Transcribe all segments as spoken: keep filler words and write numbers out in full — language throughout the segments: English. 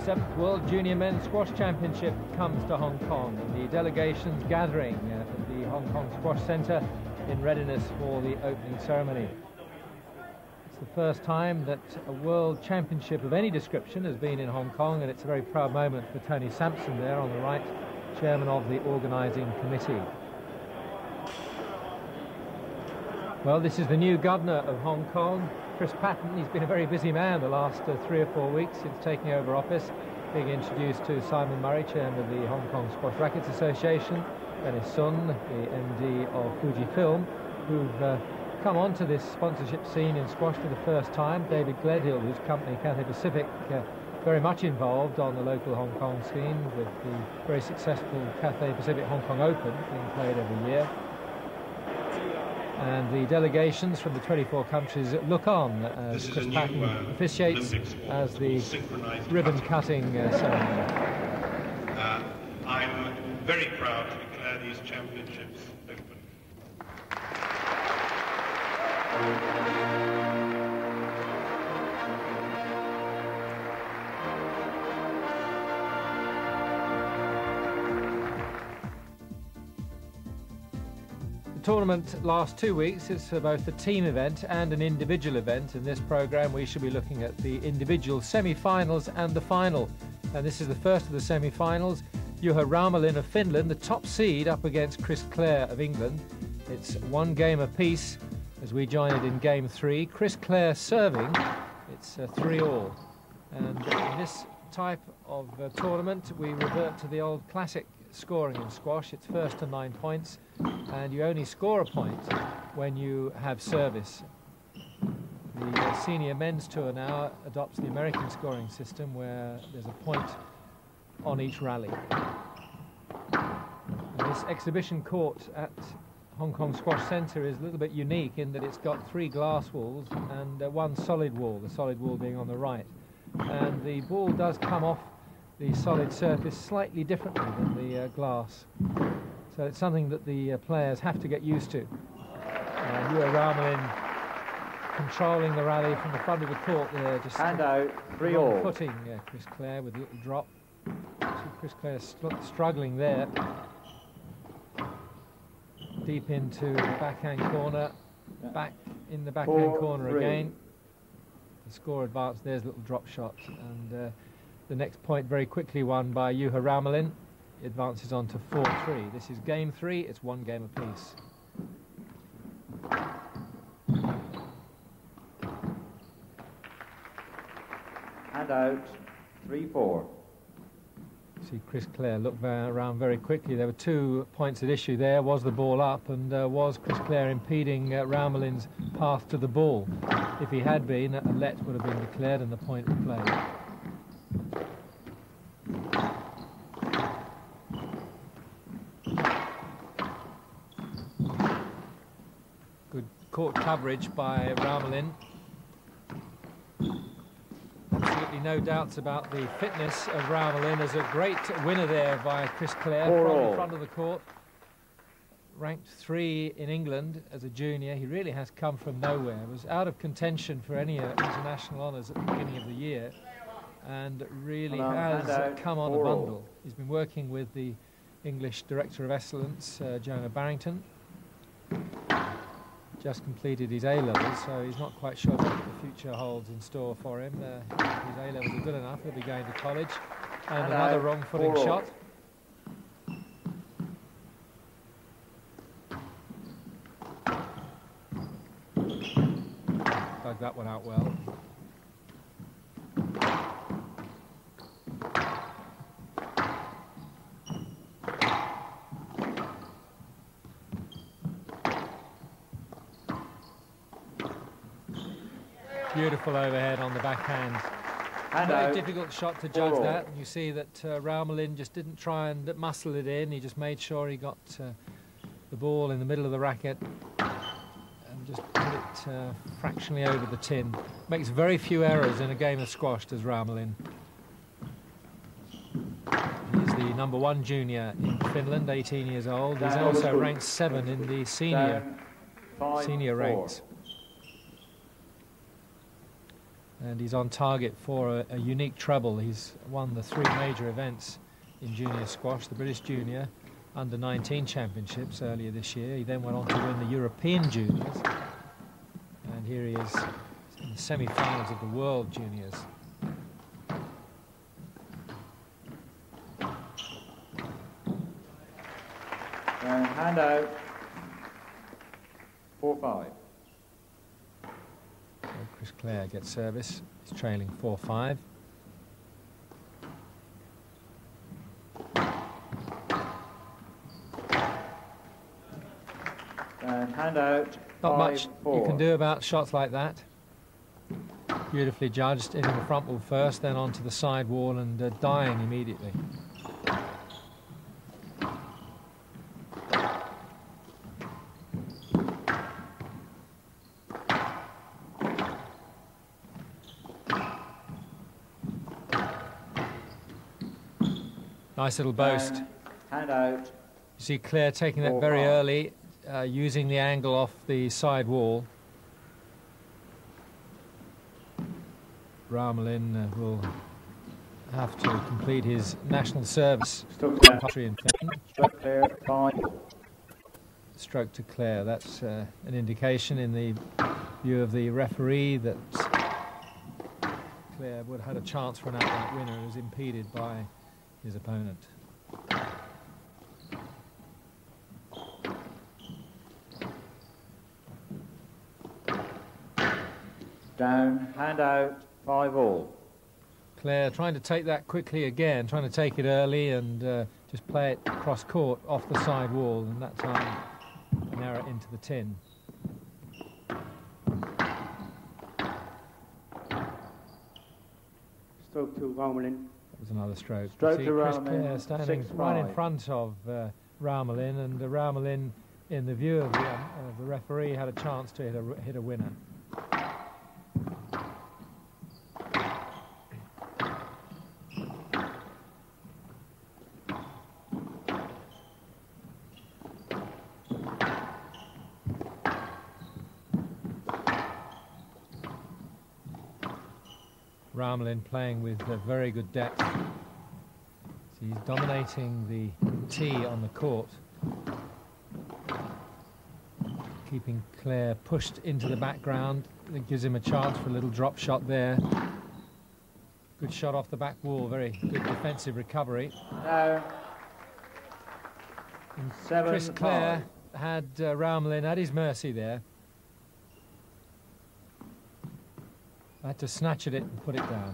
seventh World Junior Men's Squash Championship comes to Hong Kong. The delegations gathering at the Hong Kong Squash Centre in readiness for the opening ceremony. It's the first time that a World Championship of any description has been in Hong Kong, and it's a very proud moment for Tony Sampson there on the right, chairman of the organising committee. Well, this is the new governor of Hong Kong, Chris Patton. He's been a very busy man the last uh, three or four weeks since taking over office, being introduced to Simon Murray, chairman of the Hong Kong Squash Rackets Association, Dennis Sun, the M D of Fujifilm, who've uh, come onto this sponsorship scene in squash for the first time. David Gledhill, whose company Cathay Pacific, uh, very much involved on the local Hong Kong scene with the very successful Cathay Pacific Hong Kong Open being played every year. And the delegations from the twenty-four countries look on as Chris Patton uh, officiates as the ribbon-cutting uh, ceremony. Uh, I'm very proud to declare these championships open. The tournament lasts two weeks. It's both a team event and an individual event. In this programme we shall be looking at the individual semi-finals and the final. And this is the first of the semi-finals. Juha Raumolin of Finland, the top seed, up against Chris Clare of England. It's one game apiece as we join it in game three. Chris Clare serving. It's uh, three all. And in this type of uh, tournament we revert to the old classic scoring in squash. It's first to nine points, and you only score a point when you have service. The uh, senior men's tour now adopts the American scoring system, where there's a point on each rally. And this exhibition court at Hong Kong Squash Centre is a little bit unique in that it's got three glass walls and uh, one solid wall, the solid wall being on the right. And the ball does come off the solid surface slightly differently than the uh, glass. So it's something that the uh, players have to get used to. Uh, Juha Raumolin controlling the rally from the front of the court there, just hand out, three all. Footing uh, Chris Clare with a little drop. See Chris Clare str struggling there. Deep into the backhand corner, back in the backhand Four, corner three. Again. The score advanced, there's a little drop shot, and uh, the next point very quickly won by Juha Raumolin. It advances on to four three. This is game three, it's one game apiece. Hand out, three four. See Chris Clare look around very quickly. There were two points at issue there. Was the ball up, and uh, was Chris Clare impeding uh, Raumolin's path to the ball? If he had been, a let would have been declared and the point would play. Good court coverage by Raumolin. Absolutely no doubts about the fitness of Raumolin as a great winner there by Chris Clare from the front of the court. Ranked three in England as a junior, he really has come from nowhere. Was out of contention for any uh, international honours at the beginning of the year, and really on, has uh, come on a bundle. He's been working with the English Director of Excellence, uh, Jonah Barrington. Just completed his A-levels, so he's not quite sure what the future holds in store for him. Uh, his A-levels are good enough, he'll be going to college. And, and another wrong-footing shot. Dug that one out well. Beautiful overhead on the backhand. Hand Very out. difficult shot to judge that. And you see that uh, Raumolin just didn't try and muscle it in. He just made sure he got uh, the ball in the middle of the racket and just put it uh, fractionally over the tin. Makes very few errors in a game of squash, does Raumolin. He's the number one junior in Finland, eighteen years old. He's also ranked seven in the senior, senior ranks. and he's on target for a, a unique treble. He's won the three major events in junior squash, the British Junior under nineteen championships earlier this year. He then went on to win the European juniors, and here he is in the semi-finals of the World Juniors. And hand out, four five. So Chris Clare gets service. He's trailing four five. And hand out, Not five, much four. you can do about shots like that. Beautifully judged, hitting the front wall first, then onto the side wall and uh, dying immediately. Nice little boast. And hand out. You see Clare taking that Four, very five. early, uh, using the angle off the side wall. Raumolin uh, will have to complete his national service. Stroke clear. Country in Finland. Stroke clear, five. Stroke to Clare. That's uh, an indication in the view of the referee that Clare would have had a chance for an outright winner and was impeded by his opponent. Down, hand out, five all. Clare trying to take that quickly again, trying to take it early and uh, just play it cross court off the side wall, and that time narrow it into the tin. Stroke to Raumolin. That was another stroke. Stroke See to Chris Raumolin, Clare standing six, right in five. front of uh, Raumolin, and uh, Raumolin, in the view of the, um, of the referee, had a chance to hit a, hit a winner. Raumolin playing with a very good depth. So he's dominating the tee on the court, keeping Clare pushed into the background. It gives him a chance for a little drop shot there. Good shot off the back wall, very good defensive recovery. Down. And Seven, Chris Clare five. had uh, Raumolin at his mercy there. Had to snatch at it and put it down.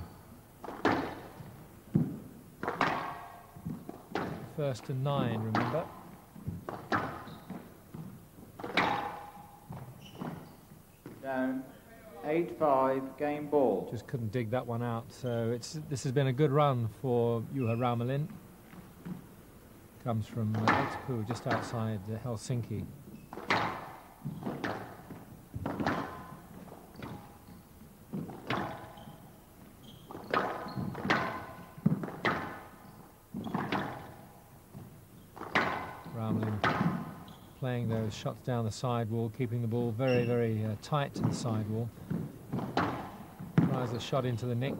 First to nine, remember. Down, eight five, game ball. Just couldn't dig that one out. So it's this has been a good run for Juha Raumolin. Comes from uh, Espoo, just outside uh, Helsinki. Raumolin playing those shots down the side wall, keeping the ball very, very uh, tight to the side wall. Tries the shot into the nick.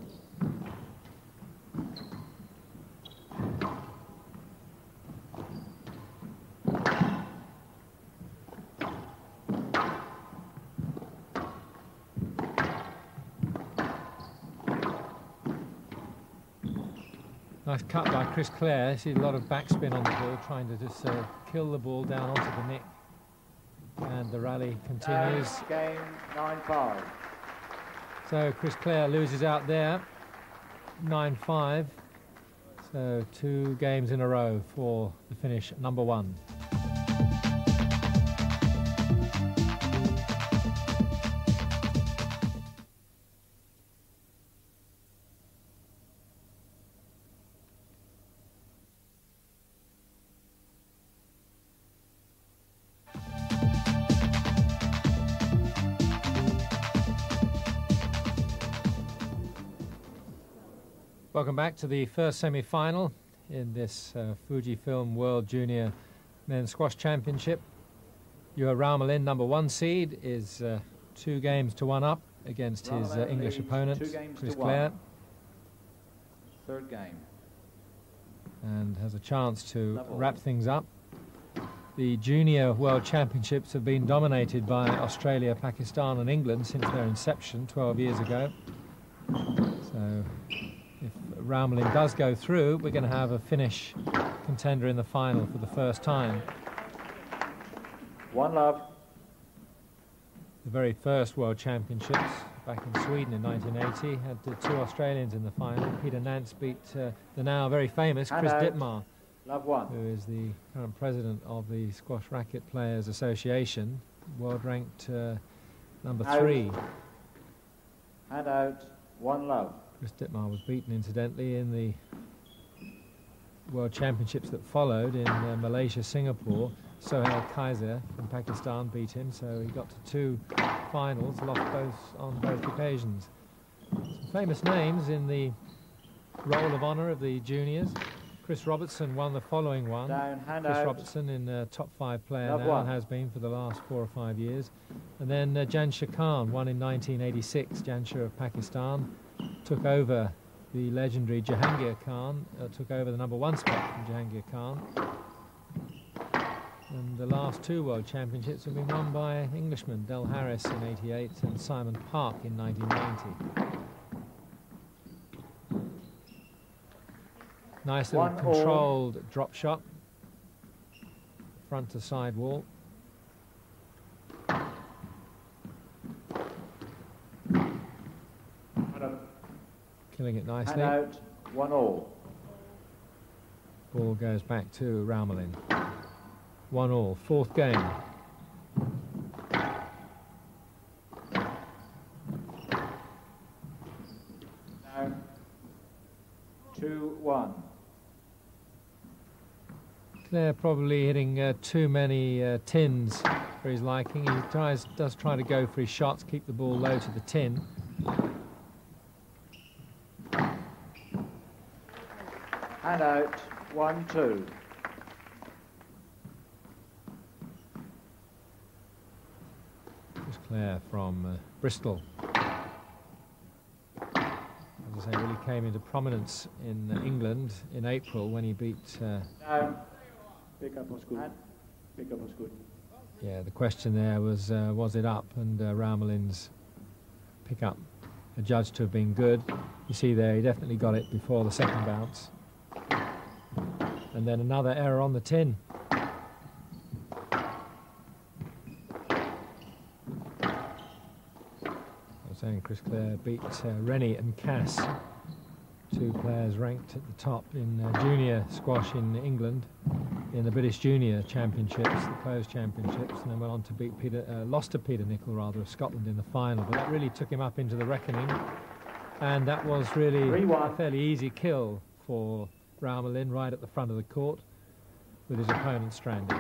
Nice cut by Chris Clare. I see a lot of backspin on the ball, trying to just uh, kill the ball down onto the nick. And the rally continues. Down, game nine five. So Chris Clare loses out there, nine five. So two games in a row for the finish at number one. Welcome back to the first semi-final in this uh, Fujifilm World Junior Men's Squash Championship. Juha Raumolin, number one seed, is uh, two games to one up against his uh, Raumolin English leads opponent, two games Chris to one. Clare, Third game. and has a chance to Level. wrap things up. The Junior World Championships have been dominated by Australia, Pakistan and England since their inception twelve years ago. So if Raumolin does go through, we're going to have a Finnish contender in the final for the first time. One love. The very first World Championships back in Sweden in nineteen eighty had uh, two Australians in the final. Peter Nance beat uh, the now very famous Chris Hand out. Dittmar, Love one. who is the current president of the Squash Racket Players Association, world ranked uh, number Out. three. Hand out. One love. Chris Dittmar was beaten, incidentally, in the World Championships that followed in uh, Malaysia, Singapore. Sohail Kaiser from Pakistan beat him, so he got to two finals, lost both on both occasions. Some famous names in the Roll of Honour of the juniors. Chris Robertson won the following one. Down. Hand Chris out. Robertson in uh, top five player Love now, one. has been for the last four or five years. And then uh, Jansher Khan won in nineteen eighty-six. Jansher of Pakistan took over the legendary Jahangir Khan, uh, took over the number one spot from Jahangir Khan. And the last two World Championships have been won by Englishmen, Del Harris in eighty-eight and Simon Park in nineteen ninety. Nice little One all. controlled drop shot, front to side wall. Killing it nicely. Hand out. One all. Ball goes back to Raumolin. One all, fourth game. Down. Two one. Clare probably hitting uh, too many uh, tins for his liking. He tries, does try to go for his shots, keep the ball low to the tin. Hand out. One two. Chris Clare from uh, Bristol. As I say, really came into prominence in uh, England in April when he beat. Uh, Down. Pick up was good. Hand. Pick up was good. yeah, the question there was, uh, was it up? And uh, Raumolin's pick-up adjudged to have been good. You see there, he definitely got it before the second bounce. And then another error on the tin. I was saying Chris Clare beat uh, Rennie and Cass, two players ranked at the top in uh, junior squash in England, in the British Junior Championships, the closed championships, and then went on to beat Peter, uh, lost to Peter Nicol rather of Scotland in the final. But that really took him up into the reckoning, and that was really a fairly easy kill for Raumolin right at the front of the court with his opponent stranded.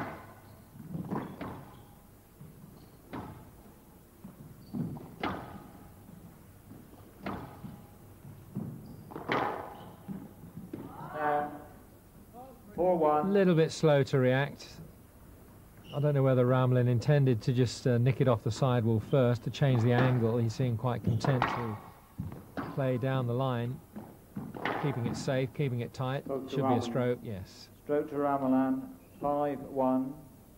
four one. A little bit slow to react. I don't know whether Raumolin intended to just uh, nick it off the sidewall first to change the angle. He seemed quite content to play down the line, keeping it safe, keeping it tight. Stroke to Should be a Raumolin. stroke, yes. Stroke to Raumolin. Five one.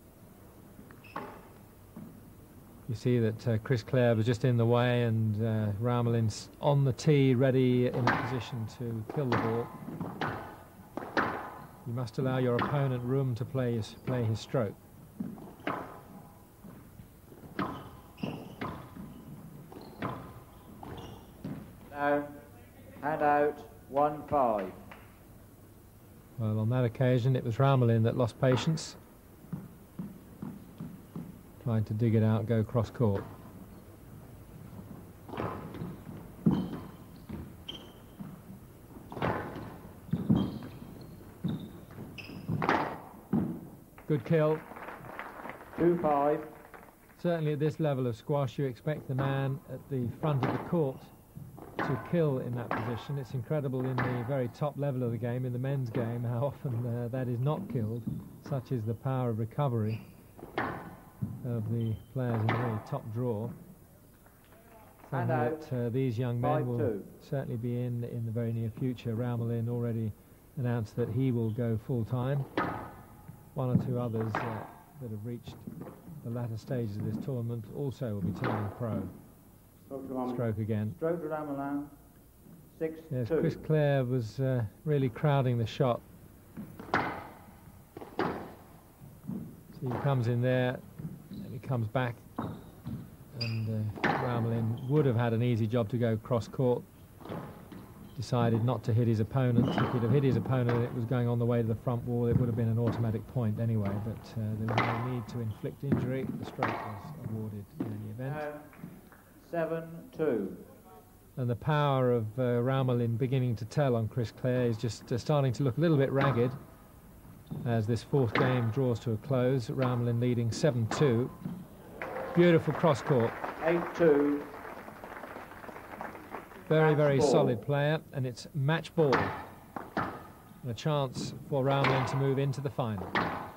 You see that uh, Chris Clare was just in the way, and uh, Raumolin's on the tee, ready in a position to kill the ball. You must allow your opponent room to play his, play his stroke. Down. Hand out. One five. Well, on that occasion, it was Raumolin that lost patience. Tried to dig it out, go cross court. Good kill. Two five. Certainly at this level of squash, you expect the man at the front of the court to kill in that position. It's incredible in the very top level of the game, in the men's game, how often uh, that is not killed. Such is the power of recovery of the players in the very top draw. something out, that uh, these young men five, will two. certainly be in in the very near future. Raumolin already announced that he will go full-time. One or two others uh, that have reached the latter stages of this tournament also will be turning pro. Stroke again. Stroke to Raumolin. Six, yes, two. Chris Clare was uh, really crowding the shot. So he comes in there, and he comes back, and uh, Raumolin would have had an easy job to go cross-court. Decided not to hit his opponent. If he'd have hit his opponent and it was going on the way to the front wall, it would have been an automatic point anyway, but uh, there was no need to inflict injury. The stroke was awarded in any event. Uh, seven, two. And the power of uh, Raumolin beginning to tell on Chris Clare is just uh, starting to look a little bit ragged as this fourth game draws to a close. Raumolin leading seven two. Beautiful cross-court. eight two. Very, Match very ball. solid player, and it's match ball. And a chance for Raumolin to move into the final.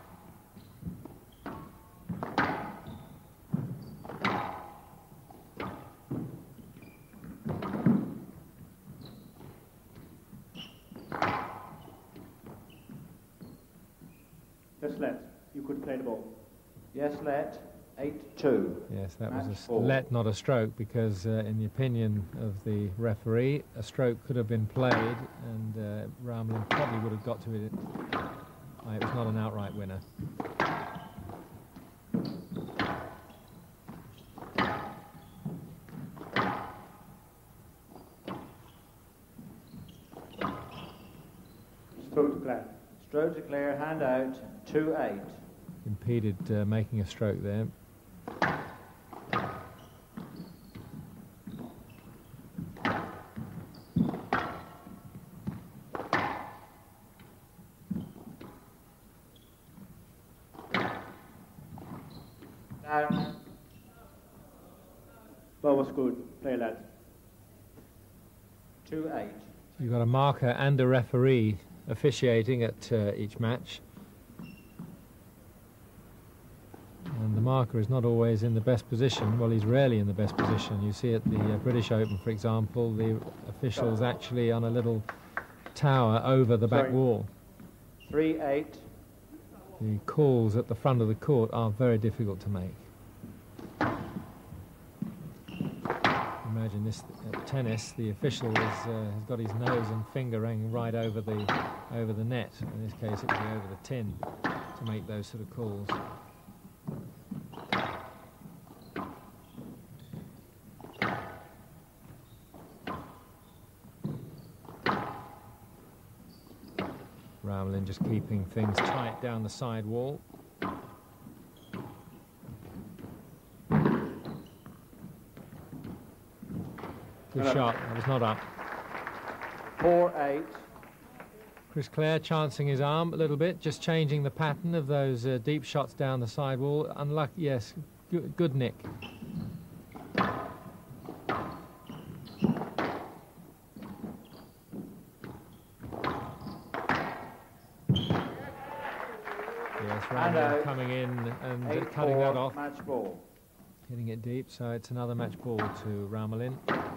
Just let. You could play the ball. Yes, let. eight two. Yes, that was a Match s- ball. let, not a stroke, because uh, in the opinion of the referee, a stroke could have been played, and uh, Raumolin probably would have got to it. Uh, it was not an outright winner. Stroke to Clare. Stroke to Clare, hand out, two eight. Impeded uh, making a stroke there. Down. Ball was good. Play lad. two eight. You've got a marker and a referee officiating at uh, each match. And the marker is not always in the best position. Well, he's rarely in the best position. You see at the uh, British Open, for example, the official's actually on a little tower over the back Sorry. wall. three eight. The calls at the front of the court are very difficult to make. Imagine this at tennis, the official is, uh, has got his nose and finger hanging right over the over the net. In this case, it would be over the tin to make those sort of calls. Raumolin just keeping things tight down the side wall. Good Hello. shot, that was not up. four eight. Chris Clare chancing his arm a little bit, just changing the pattern of those uh, deep shots down the side wall. Unlucky, yes, good, good nick. Yes, And Raumolin out. coming in and uh, eight cutting four, that off, match ball. hitting it deep, so it's another match ball to Raumolin.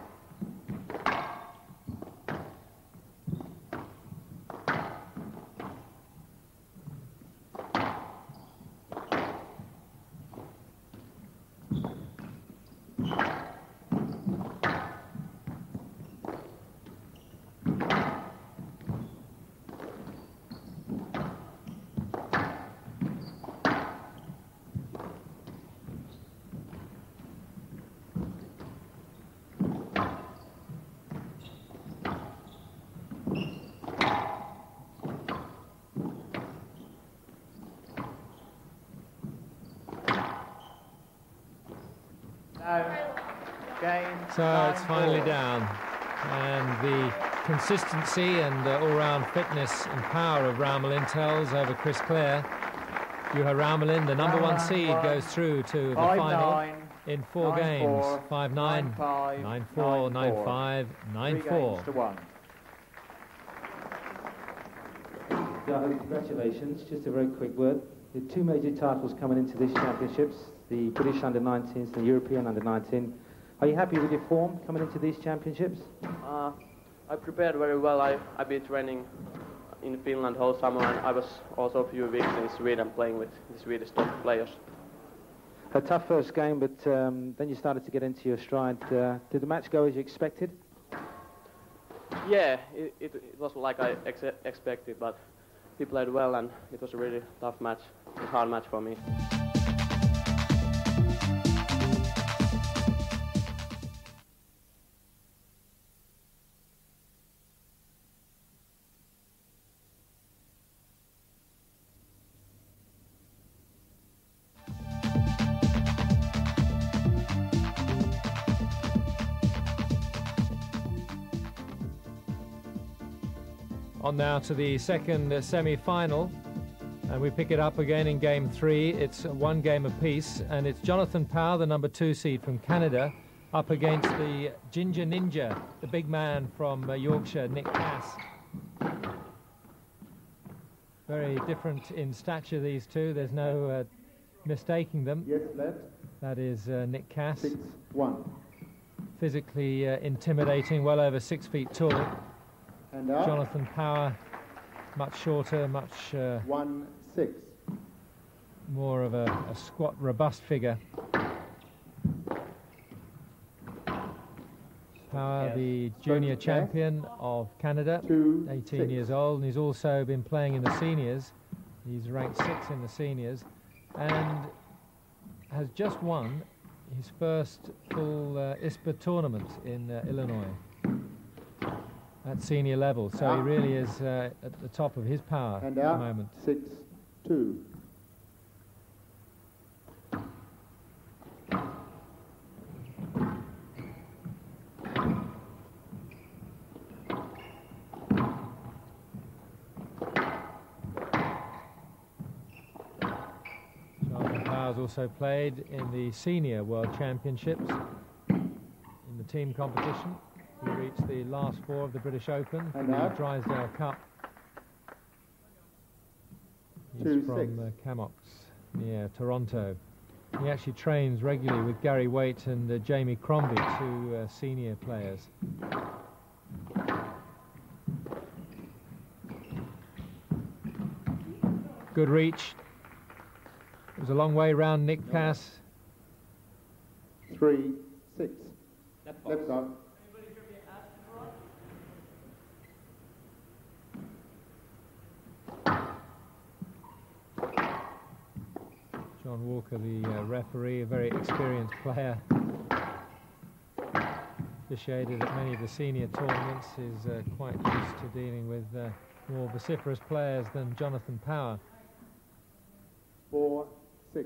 Down. Game. So nine, it's finally four. down, and the consistency and uh, all-round fitness and power of Raumolin tells over Chris Clare. Juha Raumolin, the number one Raumolin seed, won. goes through to the Five, final nine, in four nine, games. four, five nine, nine, five, nine four, nine, nine four. five, nine Three four. games to one. Yahoo, congratulations. Just a very quick word. The two major titles coming into this championships, the British under nineteens and the European under nineteen. Are you happy with your form coming into these championships? Uh, I prepared very well. I, I've been training in Finland whole summer, and I was also a few weeks in Sweden playing with the Swedish top players. A tough first game, but um, then you started to get into your stride. Uh, did the match go as you expected? Yeah, it, it, it was like I ex expected, but he played well, and it was a really tough match, a hard match for me. On now to the second uh, semi-final, and we pick it up again in game three. It's one game apiece, and it's Jonathon Power, the number two seed from Canada, up against the Ginger Ninja, the big man from uh, Yorkshire, Nick Cass. Very different in stature, these two. There's no uh, mistaking them. Yes, left. That is uh, Nick Cass. Six, one. Physically uh, intimidating, well over six feet tall. And up. Jonathon Power, much shorter, much uh, One, six. more of a, a squat, robust figure. Power, Yes. the junior Yes. champion of Canada, Two, eighteen six. years old, and he's also been playing in the seniors. He's ranked six in the seniors, and has just won his first full uh, I S P A tournament in uh, Illinois at senior level. So he really is uh, at the top of his power And at the out. moment. Six, two. Jonathon Power's also played in the Senior World Championships in the team competition. He reached the last four of the British Open, And the out. Drysdale Cup. He's Two, from six. uh, Camox near Toronto. He actually trains regularly with Gary Waite and uh, Jamie Crombie, two uh, senior players. Good reach. It was a long way round Nick Cass. Three, six. Left side. John Walker, the uh, referee, a very experienced player. Officiated at many of the senior tournaments, is uh, quite used to dealing with uh, more vociferous players than Jonathon Power. Four, six.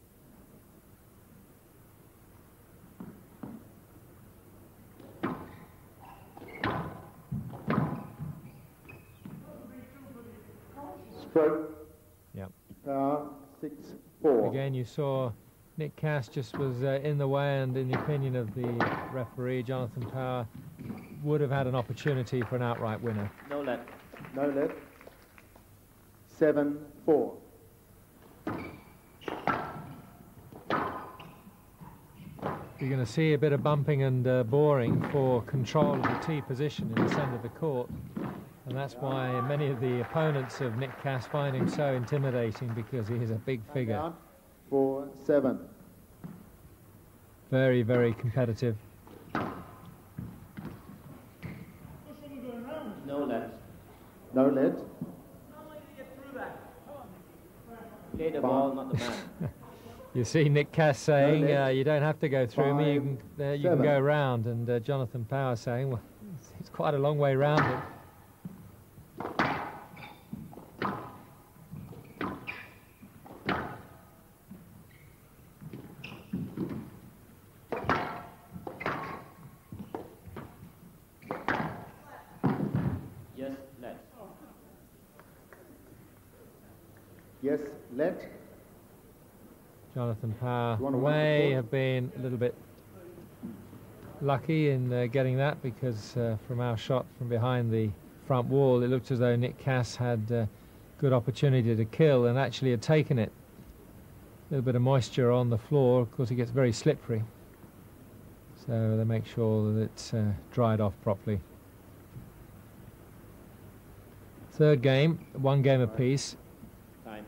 Stroke. Yep. Power, six, four. Again, you saw Nick Cass just was uh, in the way, and in the opinion of the referee, Jonathon Power would have had an opportunity for an outright winner. No left. No left. Seven, four. You're going to see a bit of bumping and uh, boring for control of the tee position in the centre of the court. And that's why many of the opponents of Nick Cass find him so intimidating, because he is a big figure. Down. Four, seven. Very, very competitive. No left. No left. Play the ball, not the man. You see Nick Cass saying, No uh, left. you don't have to go through me, you Five, can, uh, you can seven. go round. And uh, Jonathon Power saying, well, it's, it's quite a long way round him. Yes, left. Yes, left. Jonathon Power You wanna run the may court? have been a little bit lucky in uh, getting that, because uh, from our shot from behind the front wall, it looked as though Nick Cass had uh, good opportunity to kill and actually had taken it. A little bit of moisture on the floor, of course he gets very slippery. So they make sure that it's uh, dried off properly. Third game, one game apiece. Time.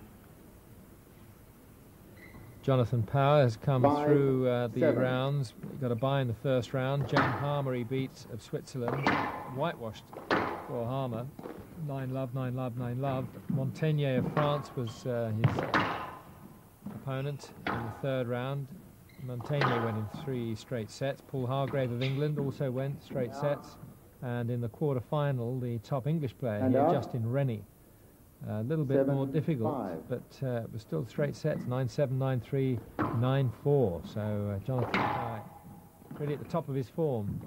Jonathon Power has come Five, through uh, the seven. rounds. He got a bye in the first round. James Harmer he beat of Switzerland. Whitewashed for Harmer. Nine love, nine love, nine love. Montagnier of France was uh, his opponent in the third round. Montagnier went in three straight sets. Paul Hargrave of England also went straight sets. And in the quarter-final, the top English player And here, out. Justin Rennie. A little bit Seven, more difficult, five. but uh, it was still straight sets, nine seven, nine three, nine four. So uh, Jonathon Power really at the top of his form.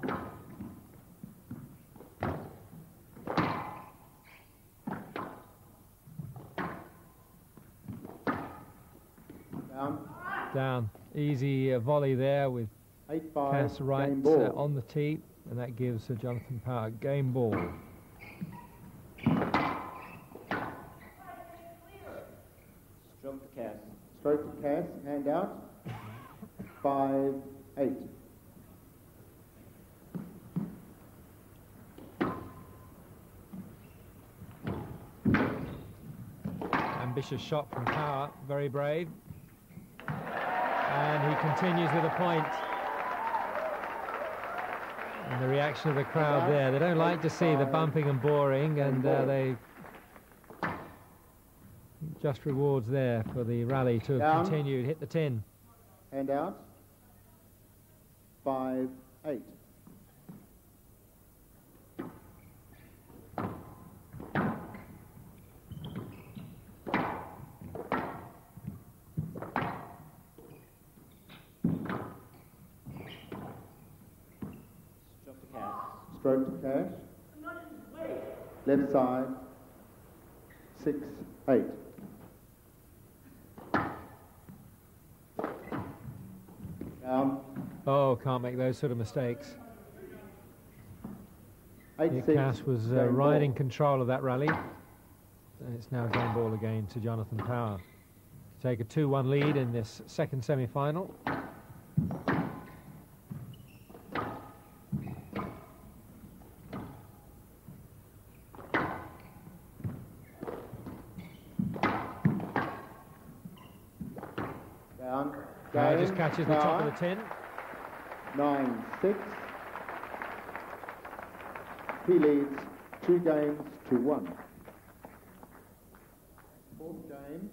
Down. Down. Easy uh, volley there with Eight five. Cass right Game uh, ball. on the tee, and that gives uh, Jonathon Power game ball. Stroke the Cass. Stroke the Cass. Hand out. Five eight. Ambitious shot from Power, very brave. And he continues with a point. And the reaction of the crowd there, they don't like to see the bumping and boring, and uh, they just rewards there for the rally to have Down. continued, hit the tin. Hand out. Five eight. Stroke the Cass. Stroke the Cash. Left side. Six eight. Down. Oh, can't make those sort of mistakes. Eight Nick six. Cass was uh, Game right ball. in control of that rally. And it's now game ball again to Jonathon Power. To take a two one lead in this second semi-final. Down. Power Game. just catches the top of the Power. tin. Nine six. He leads two games to one. Fourth game.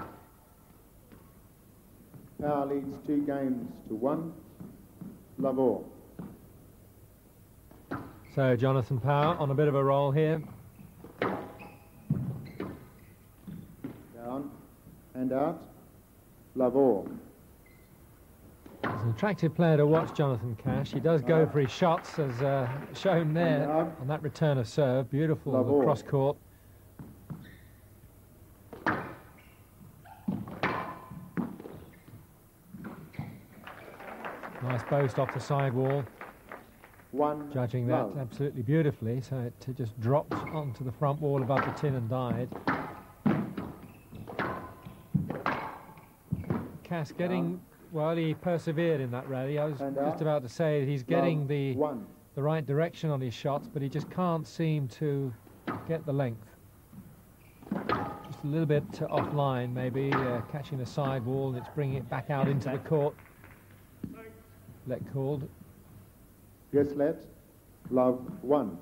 Power leads two games to one. Love all. So Jonathon Power on a bit of a roll here. Down and out. Love all. He's an attractive player to watch, Jonathon Cash. He does go for his shots, as uh, shown there And on that return of serve. Beautiful Love all. cross court. Nice boast off the side wall. One. Judging that love. absolutely beautifully, so it uh, just dropped onto the front wall above the tin and died. Cass getting, well, he persevered in that rally. I was And just out. about to say he's getting Love the one. the right direction on his shots, but he just can't seem to get the length. Just a little bit uh, offline, maybe, uh, catching the side wall, and it's bringing it back out into the court. Let called. Yes, let. Love one.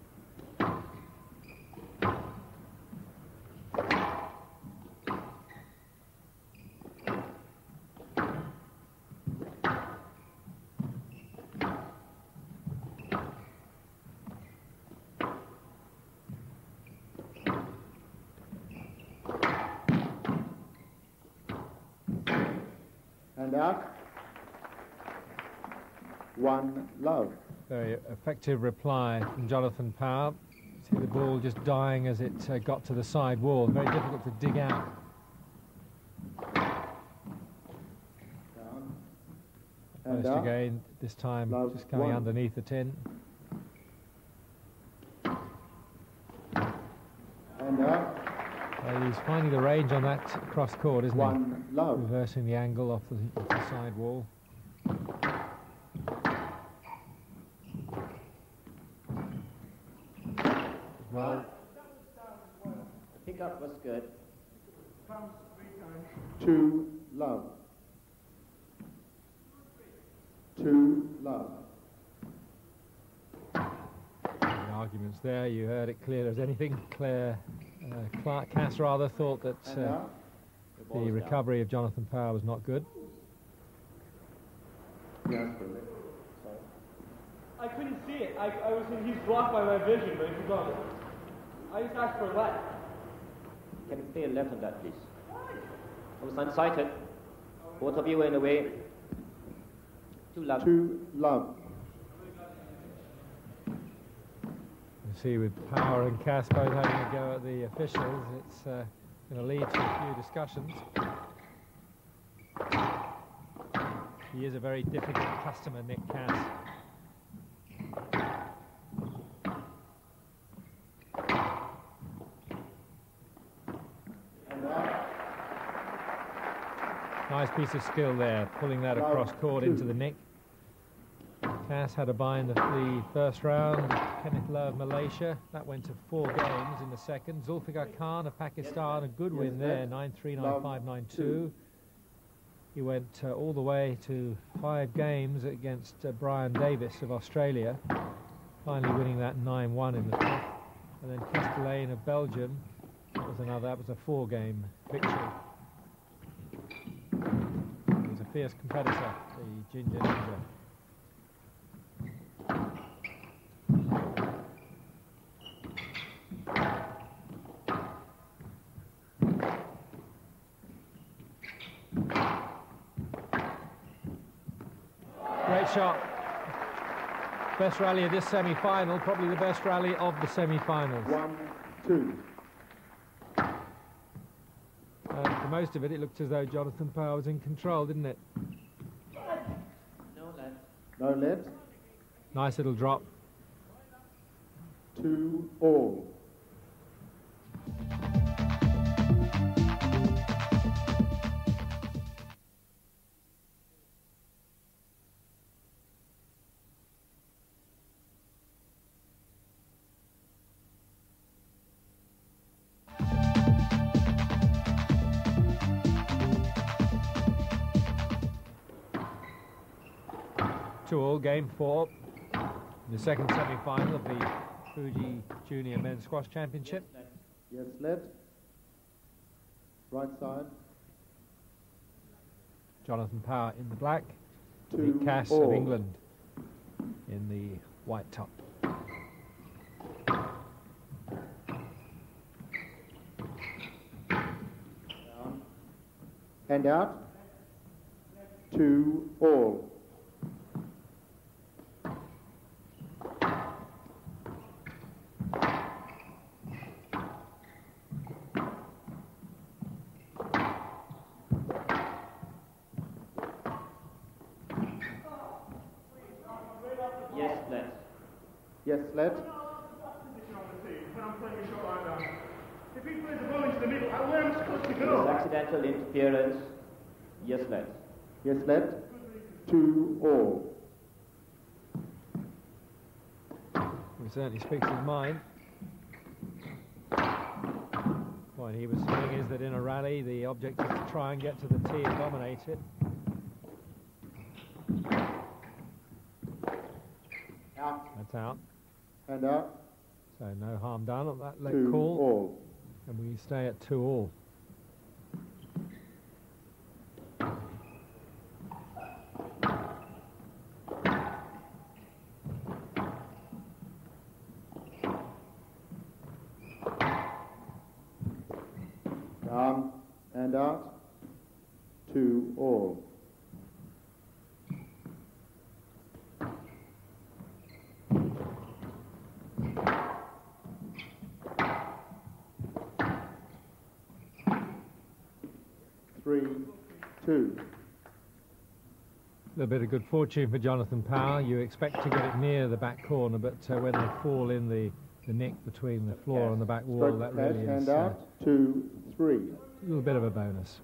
And out. One love. Very effective reply from Jonathon Power. See the ball just dying as it uh, got to the side wall. Very difficult to dig out. Down. And First out. again, this time Love just coming one. underneath the tin. And out. Uh, he's finding the range on that cross court, isn't One he? love. Reversing the angle off the, off the side wall. was good. Two, love. Two, love. The arguments there, you heard it clear as anything. Claire, uh, Clark Cass rather thought that uh, the, the recovery down. of Jonathan Power was not good. Yes, I couldn't see it. I, I was in, he's blocked by my vision, but if you go, I just asked for left. Can you clear left on that, please? I was unsighted. Both of you in the way. Two love. Two love. You see, with Power and Cass both having a go at the officials, it's uh, going to lead to a few discussions. He is a very difficult customer, Nick Cass. Nice piece of skill there, pulling that across court into the nick. Cass had a bye in the, the first round. Kenneth Lowe of Malaysia. That went to four games in the second. Zulfikar Khan of Pakistan, a good win there, nine three, nine five, nine two. He went uh, all the way to five games against uh, Brian Davis of Australia, finally winning that nine one in the fifth. And then Castellane of Belgium, that was another, that was a four-game victory. He was a fierce competitor, the Ginger Ninja. Great shot. Best rally of this semi-final, probably the best rally of the semi-finals. One, two. Uh, for most of it, it looked as though Jonathan Power was in control, didn't it? No lead. No lead. Nice little drop. Two all. Two all, game four. The second semi-final of the Fuji Junior Men's Squash Championship. Yes, led. Right side. Jonathan Power in the black. Two Nick Cass all. of England in the white top. Down. And out. Two all. Yes, led. If he plays the ball into the middle, where am I supposed to go? Accidental interference. Yes, led. Yes, led. Two all. He certainly speaks his mind. What he was saying is that in a rally, the object is to try and get to the tee and dominate it. Out. That's out. And out. So no harm done on that leg Two call. all. And we stay at two all. Down and out. Two all. Three, two. A little bit of good fortune for Jonathan Power. You expect to get it near the back corner, but uh, when they fall in the, the nick between the floor and the back wall, Stroke that pass, really hand is uh, out. Two, three. a little bit of a bonus.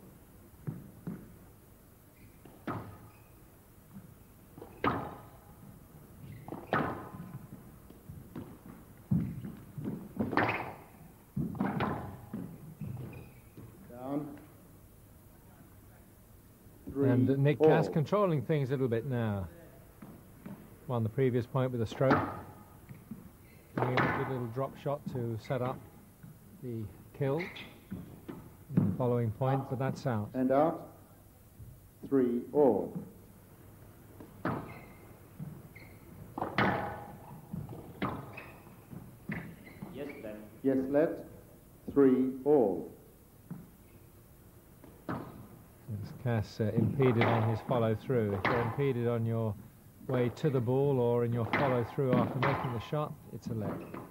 Three, And uh, Nick all. Cass controlling things a little bit now. Won the previous point with a stroke. Doing a good little drop shot to set up the kill in the following point, but that's out. And out. Three, all. Yes, let. Yes, let. Three, all. As Cass uh, impeded on his follow through. If you're impeded on your way to the ball or in your follow through after making the shot, it's a let.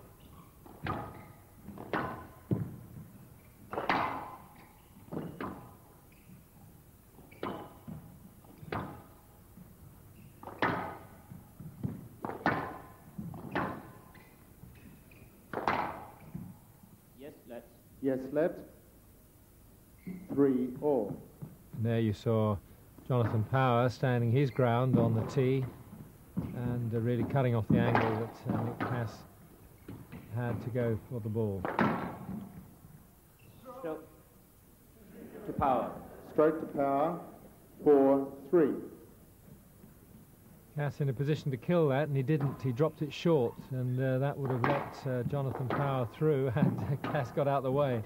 Yes, let. Yes, let. Three, all. And there you saw Jonathon Power standing his ground on the tee and uh, really cutting off the angle that uh, Nick Cass had to go for the ball. Stroke to Power. Stroke to Power. Four, three. Cass in a position to kill that, and he didn't. He dropped it short, and uh, that would have let uh, Jonathon Power through, and uh, Cass got out of the way.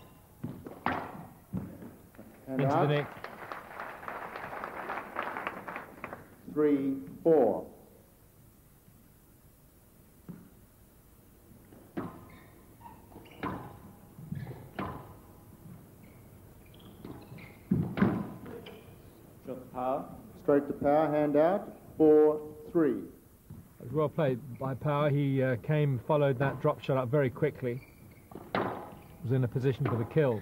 And Into out. the nick. Three, four. Stroke to Power. Stroke to Power, hand out. Four, three. It was well played by Power. He uh, came, followed that drop shot up very quickly. Was in a position for the kill.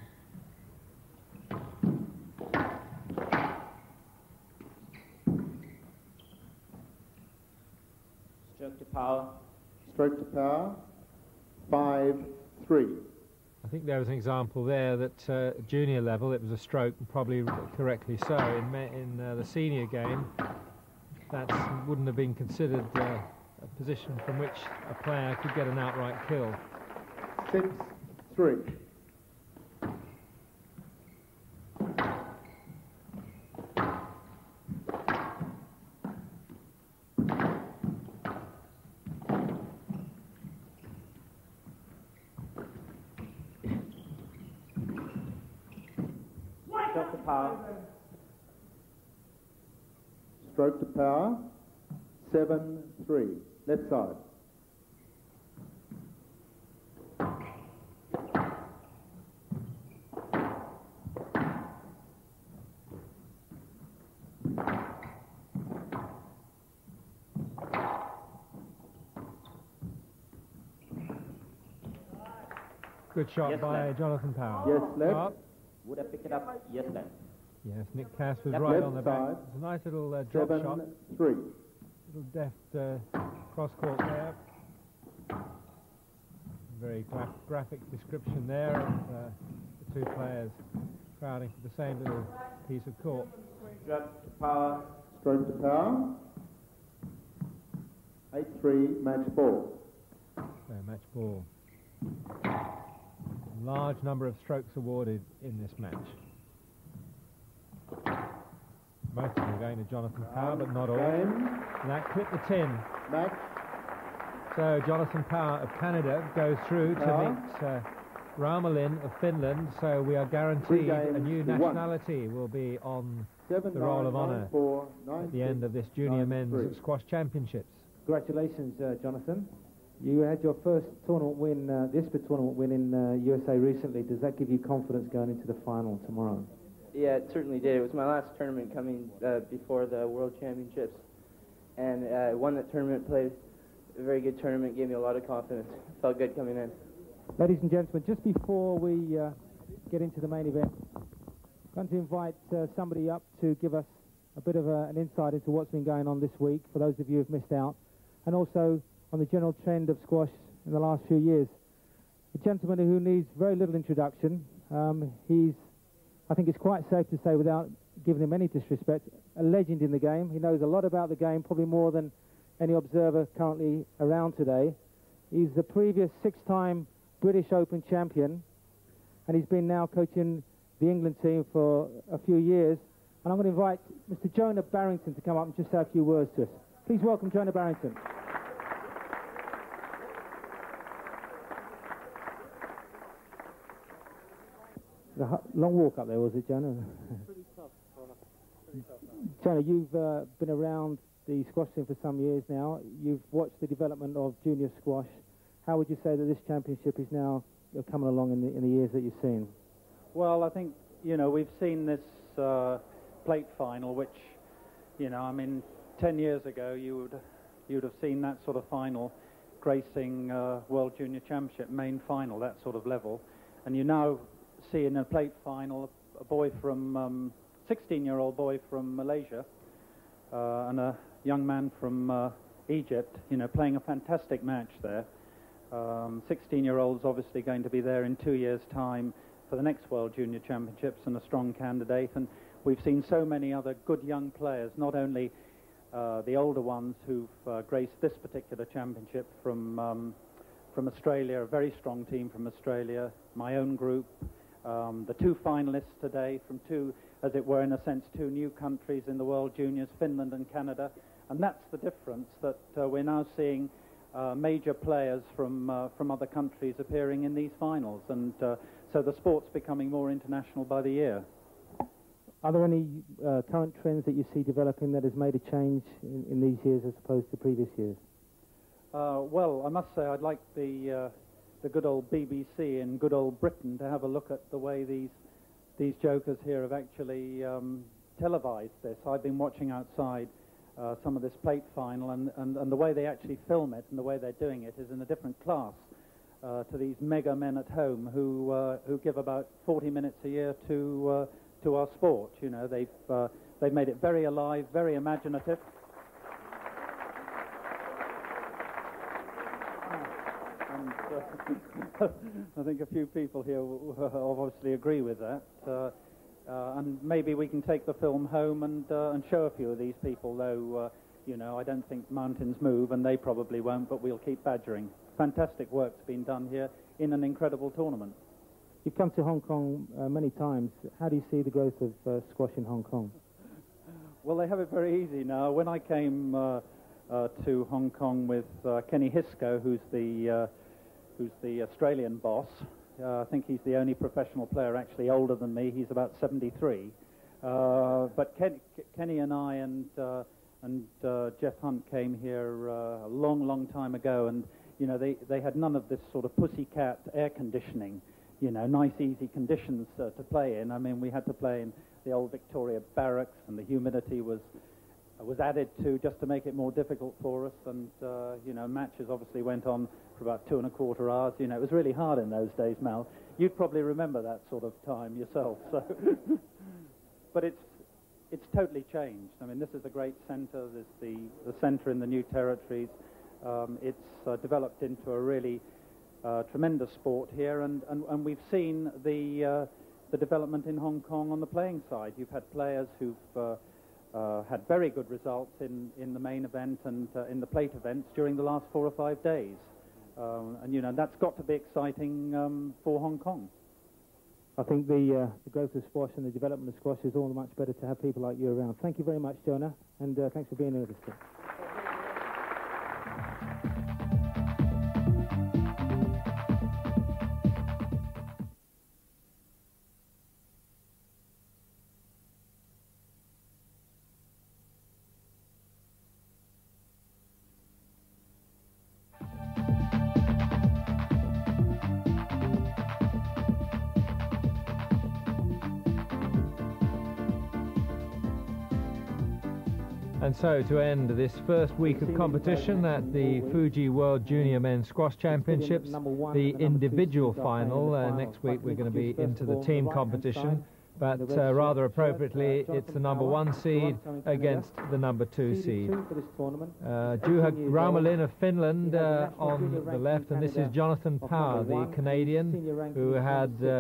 Stroke to Power. Stroke to Power. Five, three. I think there was an example there that uh, junior level it was a stroke, and probably correctly so. In, in uh, the senior game, that wouldn't have been considered uh, a position from which a player could get an outright kill. Six, three. Stroke to Power. Stroke to Power. Seven, three. Left side. Good shot Yes, by left. Jonathon Power. Yes, left. Up. Would have picked it up. Yes, let. Yes, Nick Cass was Left. right Left on the back. side. It's a nice little uh, drop Seven, shot. three. Little deft uh, cross court there. Very gra graphic description there of uh, the two players crowding for the same little piece of court. Stroke to Power. Stroke to Power. Eight, three. Match ball. So match ball. Large number of strokes awarded in this match. Most of them going to Jonathon Power, but not all. Game. And that clipped the tin. Match. So Jonathon Power of Canada goes through to Power. meet uh, Raumolin of Finland. So we are Three guaranteed a games new to one. nationality will be on Seven, the Roll nine, of nine, Honour four, nine, at the six, end of this Junior nine, Men's three. Squash Championships. Congratulations, uh, Jonathan. You had your first tournament win, uh, the I S P A tournament win in uh, U S A recently. Does that give you confidence going into the final tomorrow? Yeah, it certainly did. It was my last tournament coming uh, before the World Championships, and uh, I won that tournament, played a very good tournament, gave me a lot of confidence. Felt good coming in. Ladies and gentlemen, just before we uh, get into the main event, I'm going to invite uh, somebody up to give us a bit of a, an insight into what's been going on this week, for those of you who have missed out, and also on the general trend of squash in the last few years. A gentleman who needs very little introduction. Um, he's, I think it's quite safe to say, without giving him any disrespect, a legend in the game. He knows a lot about the game, probably more than any observer currently around today. He's the previous six-time British Open champion, and he's been now coaching the England team for a few years. And I'm going to invite Mister Jonah Barrington to come up and just say a few words to us. Please welcome Jonah Barrington. The long walk up there, was it, Jonah? Pretty tough. Pretty tough. Jonah, you've uh, been around the squash scene for some years now. You've watched the development of junior squash. How would you say that this championship is now coming along in the, in the years that you've seen? Well, I think, you know, we've seen this uh, plate final, which, you know, I mean, ten years ago you would you'd have seen that sort of final gracing uh, World Junior Championship main final, that sort of level. And you now see in a plate final a boy from, um, sixteen-year-old boy from Malaysia uh, and a young man from uh, Egypt, you know, playing a fantastic match there. Um, sixteen-year-old's obviously going to be there in two years' time for the next World Junior Championships and a strong candidate. And we've seen so many other good young players, not only uh, the older ones who've uh, graced this particular championship from um, from Australia, a very strong team from Australia, my own group, um, the two finalists today from two, as it were, in a sense, two new countries in the World Juniors, Finland and Canada. And that's the difference, that uh, we're now seeing uh, major players from uh, from other countries appearing in these finals. And uh, so the sport's becoming more international by the year. Are there any uh, current trends that you see developing that has made a change in, in these years as opposed to previous years? Uh, well, I must say I'd like the uh, the good old B B C in good old Britain to have a look at the way these these jokers here have actually um, televised this. I've been watching outside uh, some of this plate final, and, and, and the way they actually film it and the way they're doing it is in a different class uh, to these mega men at home who uh, who give about forty minutes a year to uh, to our sport. You know, they've uh, they've made it very alive, very imaginative. And, uh, I think a few people here will obviously agree with that. Uh, uh, and maybe we can take the film home and uh, and show a few of these people. Though, uh, you know, I don't think mountains move, and they probably won't. But we'll keep badgering. Fantastic work's been done here in an incredible tournament. You've come to Hong Kong uh, many times. How do you see the growth of uh, squash in Hong Kong? Well, they have it very easy now. When I came uh, uh, to Hong Kong with uh, Kenny Hisco, who's the uh, who's the Australian boss, uh, I think he's the only professional player actually older than me. He's about seventy-three. Uh, but Ken, Kenny and I and uh, and uh, Jeff Hunt came here uh, a long, long time ago, and you know they they had none of this sort of pussycat air conditioning. You know, nice, easy conditions uh, to play in. I mean, we had to play in the old Victoria barracks, and the humidity was uh, was added to just to make it more difficult for us. And uh, you know, matches obviously went on for about two and a quarter hours. You know, it was really hard in those days, Mal. You'd probably remember that sort of time yourself. So, but it's it's totally changed. I mean, this is a great centre. There's the the centre in the New Territories. Um, it's uh, developed into a really Uh, tremendous sport here, and, and, and we've seen the uh, the development in Hong Kong on the playing side. You've had players who've uh, uh, had very good results in, in the main event and uh, in the plate events during the last four or five days. Um, and, you know, that's got to be exciting um, for Hong Kong. I think the, uh, the growth of squash and the development of squash is all the much better to have people like you around. Thank you very much, Jonah, and uh, thanks for being here with us. And so, to end this first week of competition at the Fuji World Junior Men's Squash Championships, the individual final, uh, next week we're going to be into the team competition, but uh, rather appropriately it's the number one seed against the number two seed. Uh, Juha Raumolin of Finland uh, on the left, and this is Jonathon, the Canadian, who had uh,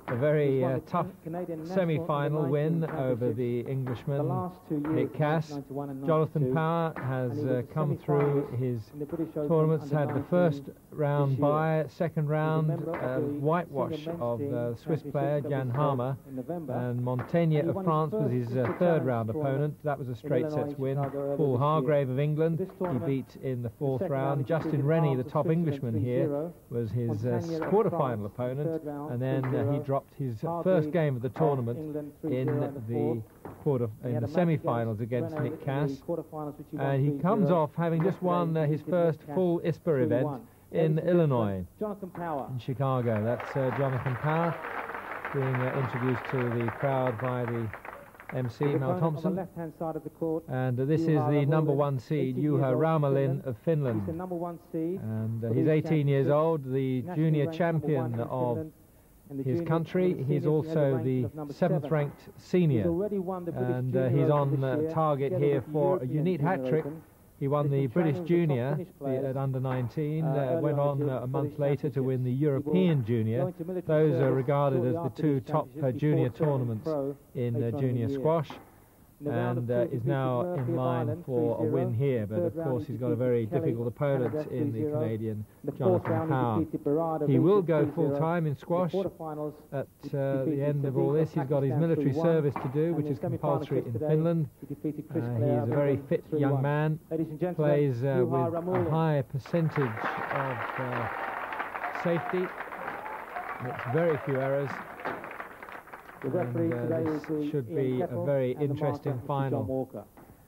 a very won uh, the tough Canadian national semi-final under win nineteen over championships the the Englishman last two years, Nick Cass. nineteen ninety-one and Jonathan ninety-two, Power has and he was uh, the come through semi-finalist his in the British Open tournaments, under had the nineteen first round this year. bye, second round member of uh, the whitewash senior men's of team the Swiss championship player that Jan was Harmer, held in November. and Montaigne And he of won his France was first his uh, Easter third Challenge round tournament opponent. That was a in straight Illinois, sets win. Chicago earlier Paul this year. Hargrave of England This he tournament, beat in the fourth second round. round, he Justin defeated Rennie, the Arms of top Switzerland Englishman three here, zero. was his uh, Montaigne of quarter-final France, opponent, third round, and then uh, he three zero. dropped his uh, Hargrave first game of the of tournament England, in three zero the fourth. quarter He in had the a match semi-finals against against Renault Nick in Cass, the quarterfinals, which he won and he three comes zero. off having just Yesterday, won uh, he his defeated first Nick Cass full I S P A event three one. in Ladies and Illinois, gentlemen, Jonathan Power. in Chicago. That's uh, Jonathan Power being uh, introduced to the crowd by the M C, His Mel opponent on the Thompson. left-hand side of the court, And uh, this is Juha the number Raumolin, one seed, eighteen years Juha old, Raumolin of He's the Finland. number one seed. And uh, for he's these eighteen years championships. old, the Nationally junior ranked number one champion in of Finland, and the his junior- country. and the He's senior also has a the ranking of number seventh seven. ranked He's senior. already won the British And uh, Junior he's Open on this uh, year, target together here with for a European unique Junior hat-trick. Open. He won He's the been British training with the top Junior Finnish the, players, at under nineteen, uh, uh, early went on on the uh, a month British later to win the Championships. He will European go Junior. into military Those are service regarded shortly as the after two these top uh, championships junior before turning tournaments pro in later uh, on in the junior year. squash, In the round of and two, uh, he is defeated now Murphy in of line Ireland, for a three zero. win here. But Third of round, course he he's got a very defeated Kelly, difficult opponent Canada, in the three zero. Canadian The fourth Jonathan round, he Power. defeated Barad of He will Egypt go three zero. full-time in squash. The quarterfinals, At he uh, the defeated end of all Sadiq this, he's got his Pakistan military three one. service to do, And which in is semi-final compulsory clips in today, Finland. he defeated Uh, Chris he's Clare a of very England, fit three young one. man, Ladies and gentlemen, plays uh, Juha with a Raumolin. high percentage of uh, safety, makes very few errors. The referee And, uh, today this is the should Ian be a Kettle, very and the interesting marker, Mister final. John Walker.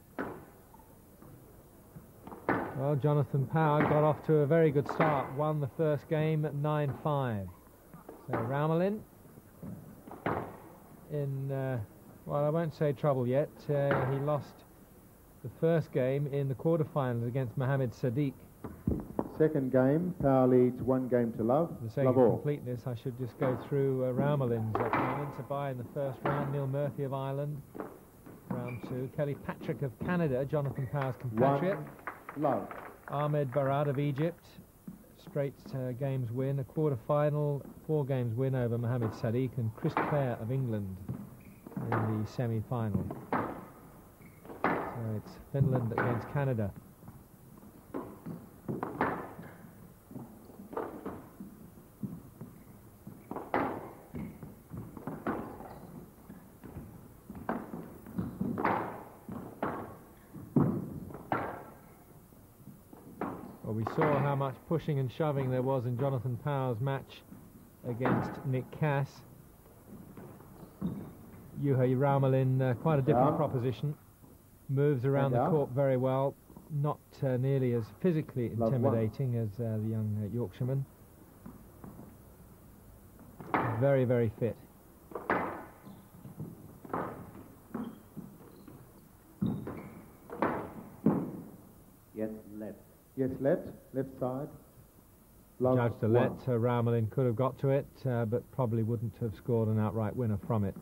Well, Jonathan Power got off to a very good start, won the first game at nine five. So Raumolin in, uh, well, I won't say trouble yet. Uh, he lost the first game in the quarterfinals against Mohamed Sadiq. Second game, Power leads one game to love. For the sake Love of all. completeness, I should just go through uh, Raumolin's opponents. A bye in the first round, Neil Murphy of Ireland. Round two, Kelly Patrick of Canada, Jonathan Power's compatriot. One, love. Ahmed Barad of Egypt, straight uh, games win, a quarter-final, four games win over Mohamed Sadiq, and Chris Clare of England in the semi-final. So it's Finland against Canada. Well, we saw how much pushing and shoving there was in Jonathan Power's match against Nick Cass. Juha Raumolin, uh, quite a different Yeah. proposition. Moves around the Yeah. court very well. Not uh, nearly as physically Love one. intimidating as uh, the young uh, Yorkshireman. Very, very fit. Yes, left. Yes, left. Left side. Love Judge to one. let uh, Raumolin could have got to it, uh, but probably wouldn't have scored an outright winner from it.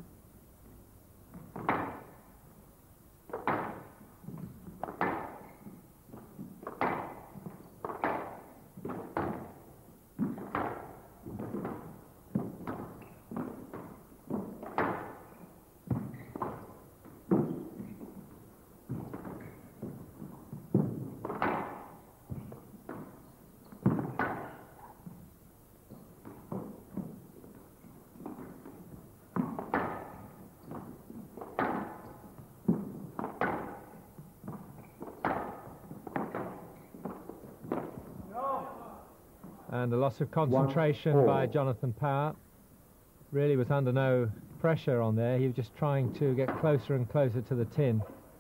And a loss of concentration One, by four. Jonathan Power. Really was under no pressure on there. He was just trying to get closer and closer to the tin.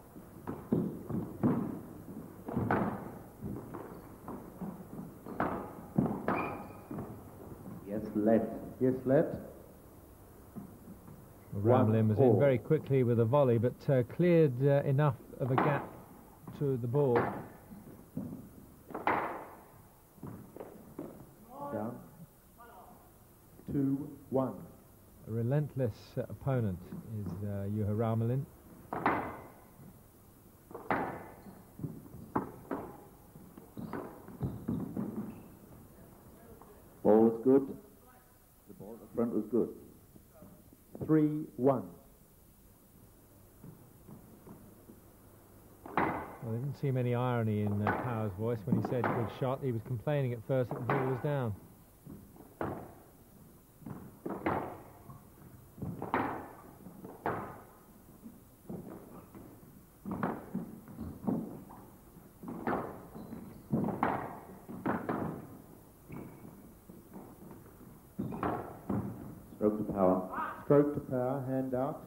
Yes, left. Yes, left. Raumolin was in four. very quickly with a volley, but uh, cleared uh, enough of a gap to the ball. Down. Two, one. A relentless uh, opponent is uh, Juha Raumolin. Ball was good. The ball in front was good. three one. Well, there didn't seem any irony in uh, Power's voice when he said good shot. He was complaining at first that the ball was down. Stroke to Power. Stroke to Power, hand out.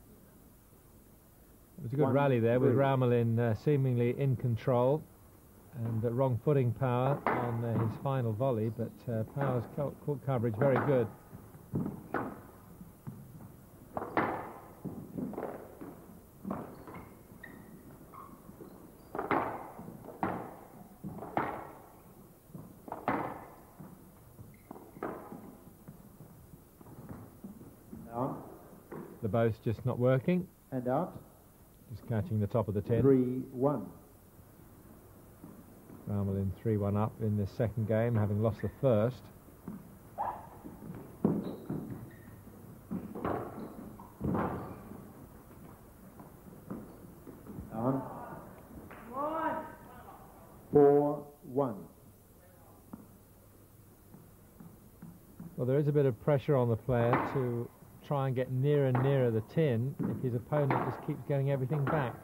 It was a good One, rally there with three. Raumolin uh, seemingly in control and uh, wrong footing Power on uh, his final volley, but uh, Power's co caught coverage very good. Down The bow's just not working, and out. just catching the top of the tin. three one. Raumolin three one up in this second game, having lost the first. Down. four one. Well, there is a bit of pressure on the player to try and get nearer and nearer the tin if his opponent just keeps getting everything back.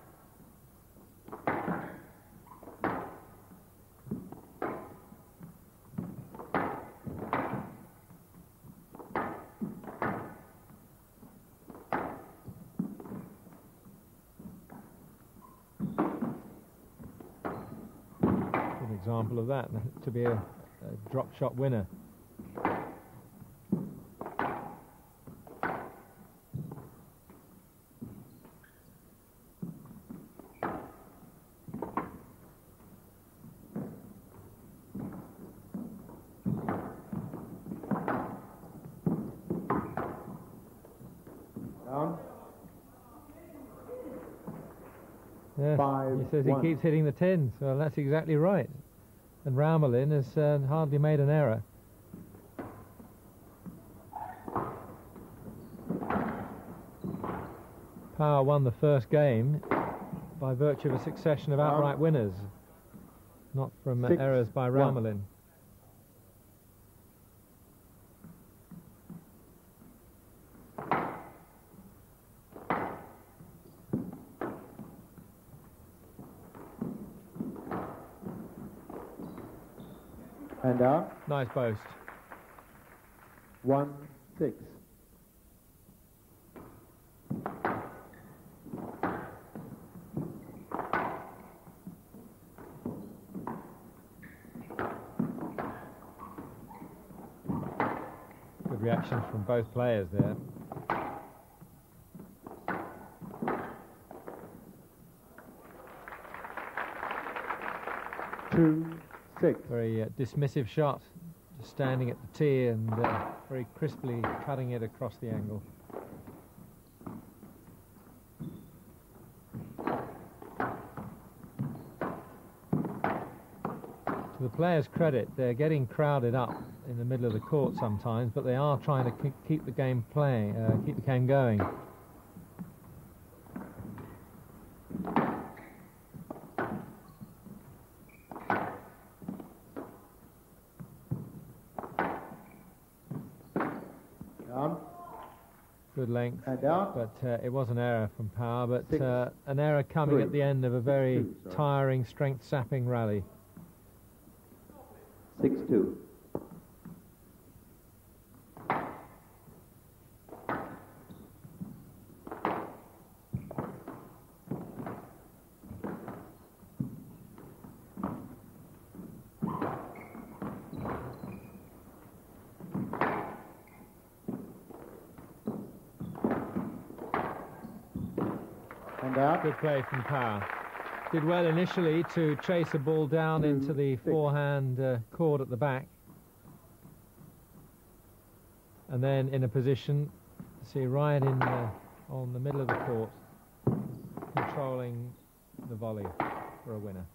Good example of that, to be a, a drop shot winner. Down. Yeah, Five, he says one. he keeps hitting the tins. Well, that's exactly right. And Raumolin has uh, hardly made an error. Power won the first game by virtue of a succession of outright Um, winners, not from uh, six, errors by one. Raumolin. And out. Nice boast. one six. Good reactions from both players there. two six. Very uh, dismissive shot, just standing at the tee and uh, very crisply cutting it across the angle. To the players' credit, they're getting crowded up in the middle of the court sometimes, but they are trying to ke- keep the game playing, uh, keep the game going. Down. Good length, And out. but uh, it was an error from Power, but Six, uh, an error coming three. at the end of a very two, sorry. tiring, strength-sapping rally. six two. And out. Good play from Power. Did well initially to chase a ball down Two, into the six. forehand uh, cord at the back. And then in a position, see, right in uh, on the middle of the court, controlling the volley for a winner.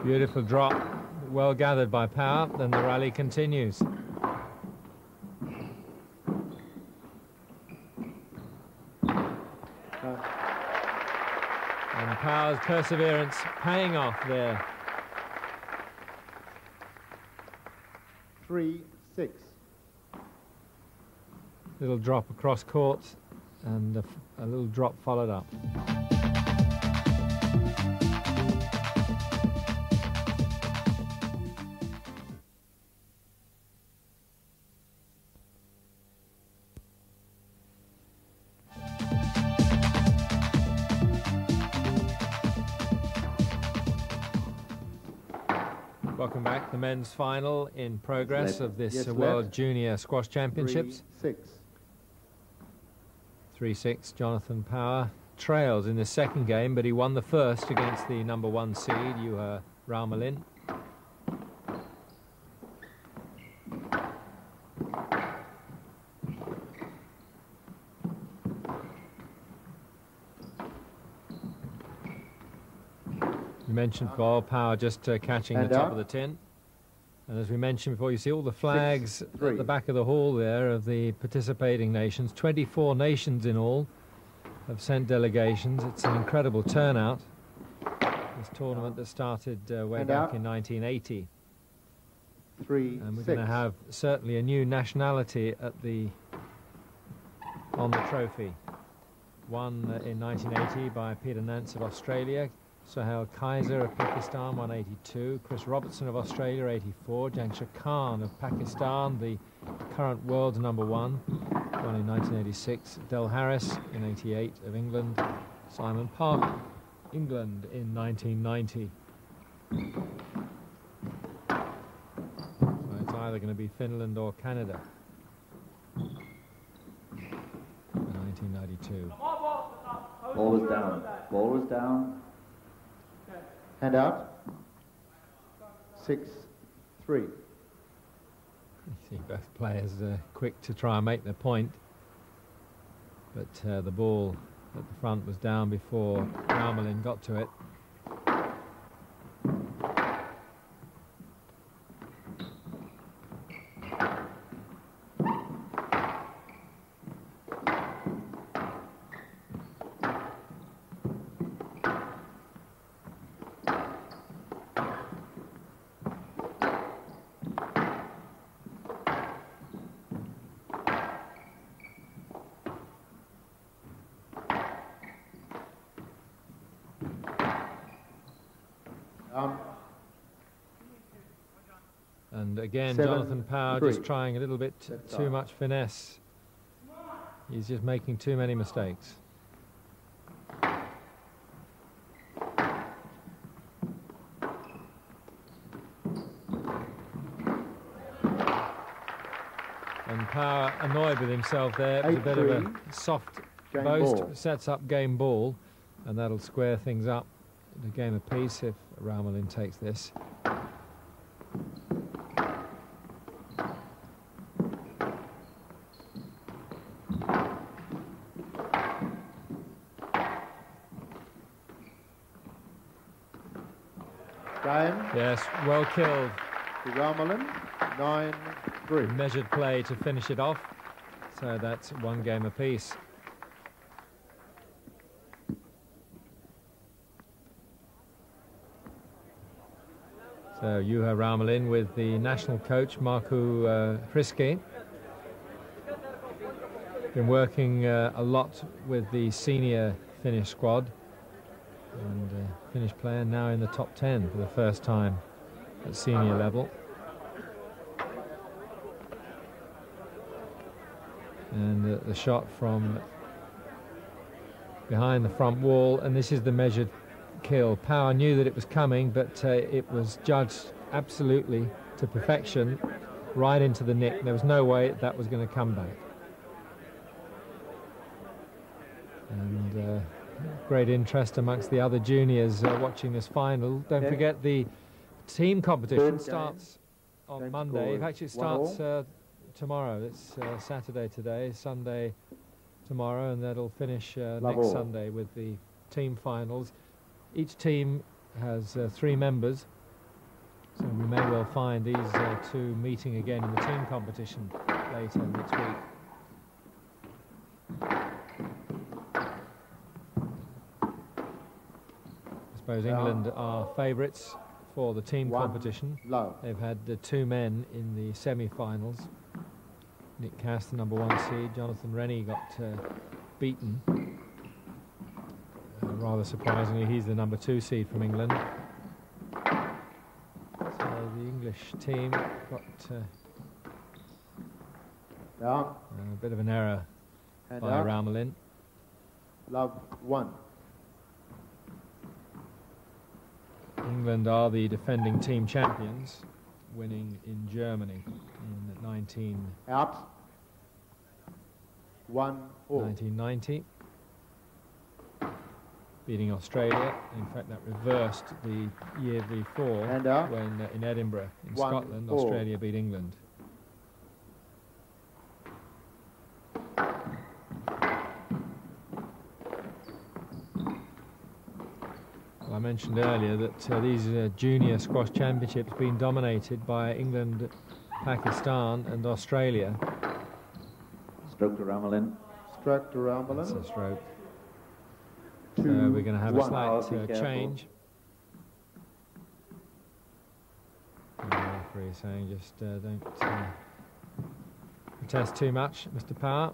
Beautiful drop, well gathered by Power. Then the rally continues. And Power's perseverance paying off there. Three, six. Little drop across court, and a, a little drop followed up. Welcome back. The men's final in progress Left. of this Yes, uh, World left. Junior Squash Championships. Three, six. three six, Jonathon Power trails in the second game, but he won the first against the number one seed, Juha Raumolin. You mentioned ball Power just uh, catching And the top out. of the tin. And as we mentioned before, you see all the flags Six, three. at the back of the hall there of the participating nations. twenty-four nations in all have sent delegations. It's an incredible turnout. This tournament that started uh, way And back out. in nineteen eighty. Three, And we're six. going to have certainly a new nationality at the on the trophy. Won uh, in nineteen eighty by Peter Nance of Australia. Sohail Kaiser of Pakistan, one eighty-two. Chris Robertson of Australia, eighty-four. Jangsha Khan of Pakistan, the current world number one, won in nineteen eighty-six. Del Harris in eighty-eight of England. Simon Parker, England in nineteen ninety. So it's either going to be Finland or Canada in nineteen ninety-two. Ball was down. Ball was down. Hand out. Six, three. You see both players uh, quick to try and make their point, but uh, the ball at the front was down before Raumolin got to it. Um, And again, Seven, Jonathon Power three. just trying a little bit t- Set too up. much finesse. He's just making too many mistakes. And Power annoyed with himself there. It was a Eight, bit of three. a soft Game boast. ball. Sets up game ball, and that'll square things up. The game of peace if Raumolin takes this. Game Yes, well killed. to Raumolin. Nine, three. Measured play to finish it off. So that's one game apiece. So Juha Raumolin with the national coach Markku uh, Hriski. Been working uh, a lot with the senior Finnish squad, and uh, Finnish player now in the top ten for the first time at senior level. And uh, the shot from behind the front wall, and this is the measured kill. Power knew that it was coming, but uh, it was judged absolutely to perfection, right into the nick. There was no way that was going to come back. And uh, great interest amongst the other juniors uh, watching this final. Don't Okay. forget the team competition Third starts on Game Monday. score In fact, it is one starts all. uh, tomorrow. It's uh, Saturday today, Sunday tomorrow, and that'll finish uh, Love next all. Sunday with the team finals. Each team has uh, three members, So we may well find these uh, two meeting again in the team competition later next week. I suppose England are favourites for the team One competition. low. They've had uh, two men in the semi-finals. Nick Cass, the number one seed. Jonathon Rennie got uh, beaten. Uh, rather surprisingly, he's the number two seed from England. So the English team got uh, Down. a bit of an error And by out. Raumolin. Love one. England are the defending team champions, winning in Germany in nineteen Out. One all. nineteen ninety, beating Australia. In fact, that reversed the year before And out. when uh, in Edinburgh, in One Scotland, all. Australia beat England. Well, I mentioned earlier that uh, these uh, junior squash championships have been dominated by England, Pakistan and Australia. Stroke to Raumolin. Stroke to That's Raumolin. a stroke. Two. So we're going to have a one. slight Oh, be uh, careful. change. And the referee saying just uh, don't uh, protest too much, Mister Power.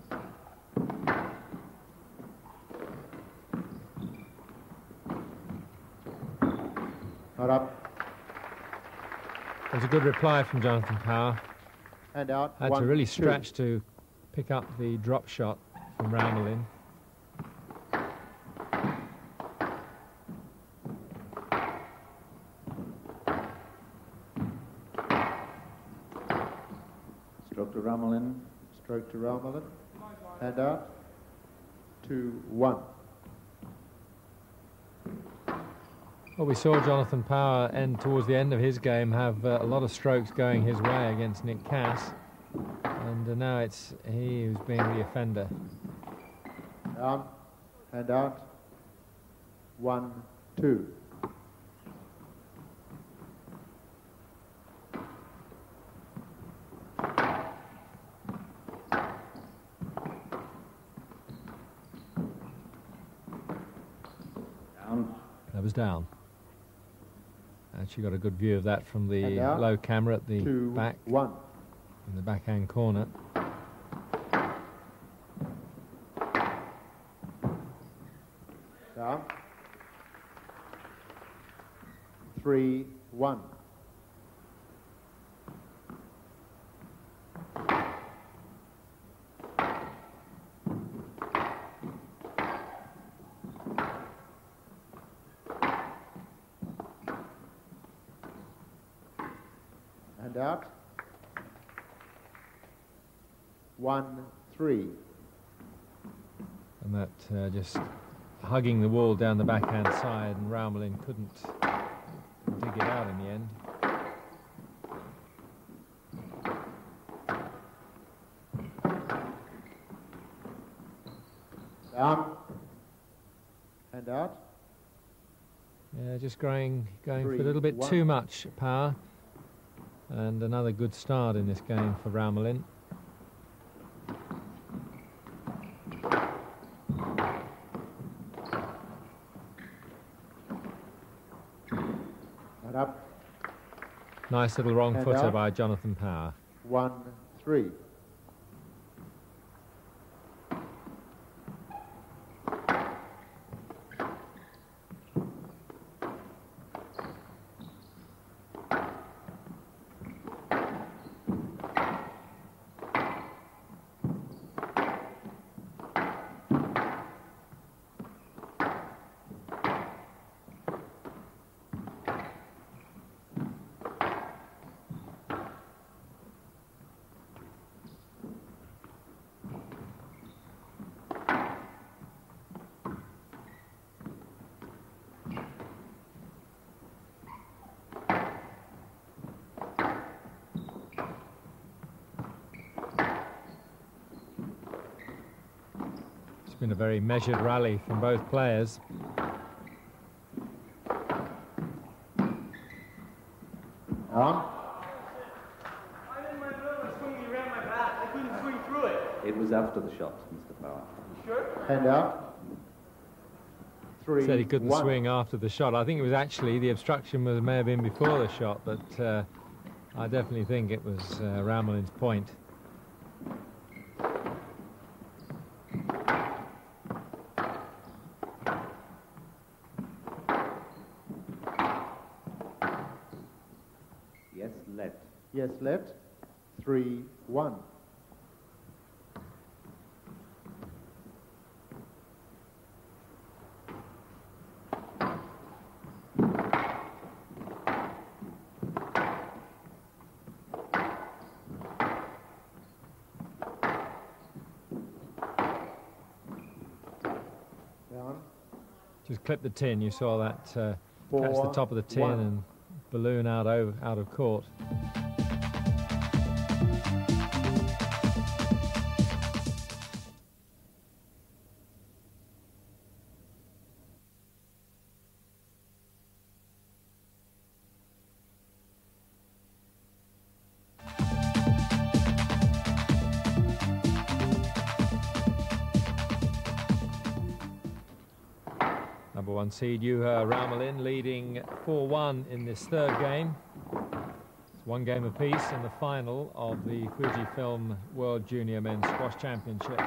Not up. There's a good reply from Jonathon Power. And out. Had one, to really two. stretch to pick up the drop shot from Raumolin. Stroke to Raumolin. Stroke to Raumolin. And out. Two, one. Well, we saw Jonathon Power end towards the end of his game have uh, a lot of strokes going his way against Nick Cass, and uh, now it's he who's being the offender. Down. And out. One, two. Down. That was down. Actually got a good view of that from the And out. low camera at the Two, back, one. in the backhand corner. Down. Three, one. And out. One, three. And that uh, just hugging the wall down the backhand side, and Raumolin couldn't dig it out in the end. Down. And out. Yeah, just going, going Three, for a little bit one. too much power. And another good start in this game for Raumolin. And up. Nice little wrong And footer out. by Jonathon Power. One, three. It's been a very measured rally from both players. Down. I'm in my middle of swinging around my back. I couldn't swing through it. It was after the shot, Mister Power. Sure? Hand out. Three, Said he couldn't one. swing after the shot. I think it was actually, the obstruction was, may have been before the shot, but uh, I definitely think it was uh, Raumolin's point. Yes, left. Yes, left. Three, one. Down. Just clip the tin. You saw that uh, Four, catch the top of the tin one. and balloon out over, out of court. Number one seed Juha Raumolin leading four one in this third game. It's one game apiece in the final of the Fujifilm World Junior Men's Squash Championship.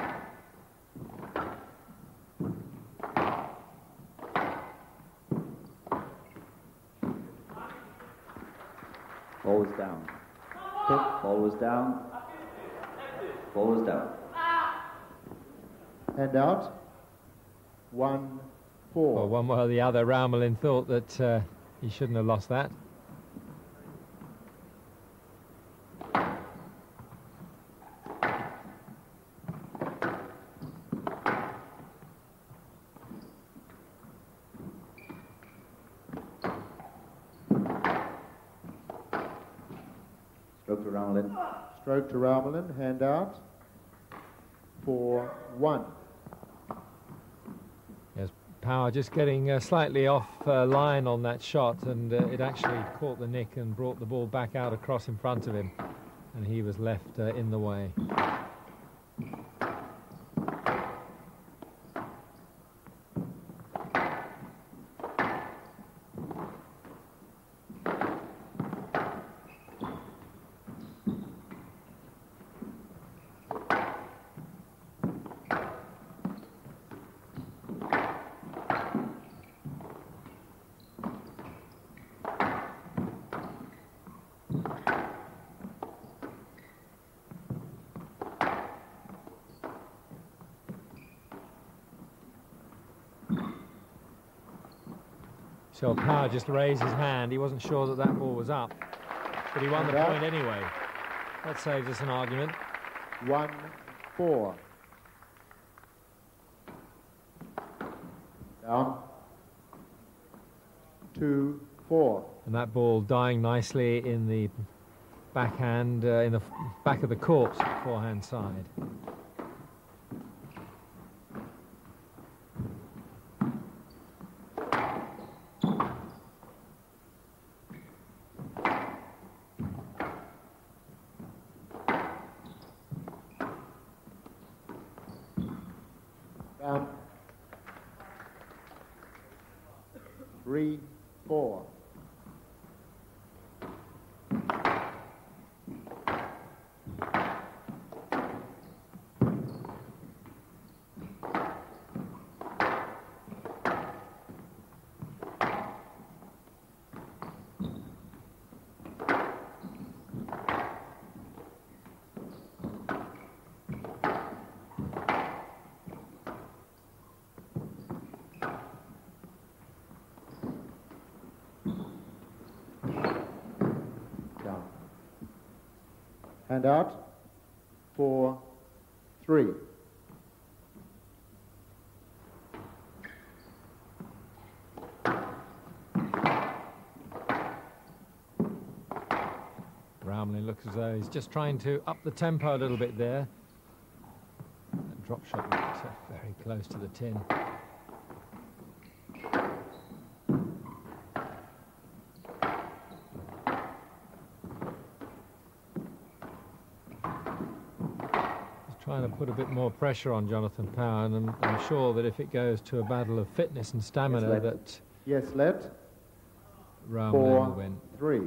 Ball was down. Ball was down. Ball was down. Hand out. One, four. Well, one way or the other, Raumolin thought that uh, he shouldn't have lost that. Stroke to Raumolin. Stroke to Raumolin. Hand out. Four, one. Yes, Power just getting uh, slightly off uh, line on that shot, and uh, it actually caught the nick and brought the ball back out across in front of him, and he was left uh, in the way. So Power just raised his hand. He wasn't sure that that ball was up, but he won the point anyway. That saves us an argument. One, four. Down. Two, four. And that ball dying nicely in the backhand, uh, in the back of the court, forehand side. Down. Three, four. Hand out. Four, three. Raumolin looks as though he's just trying to up the tempo a little bit there. That drop shot looked uh, very close to the tin. trying to put a bit more pressure on Jonathon Power, and I'm, I'm sure that if it goes to a battle of fitness and stamina, yes, that yes, left. Raumolin Four, will win. Three.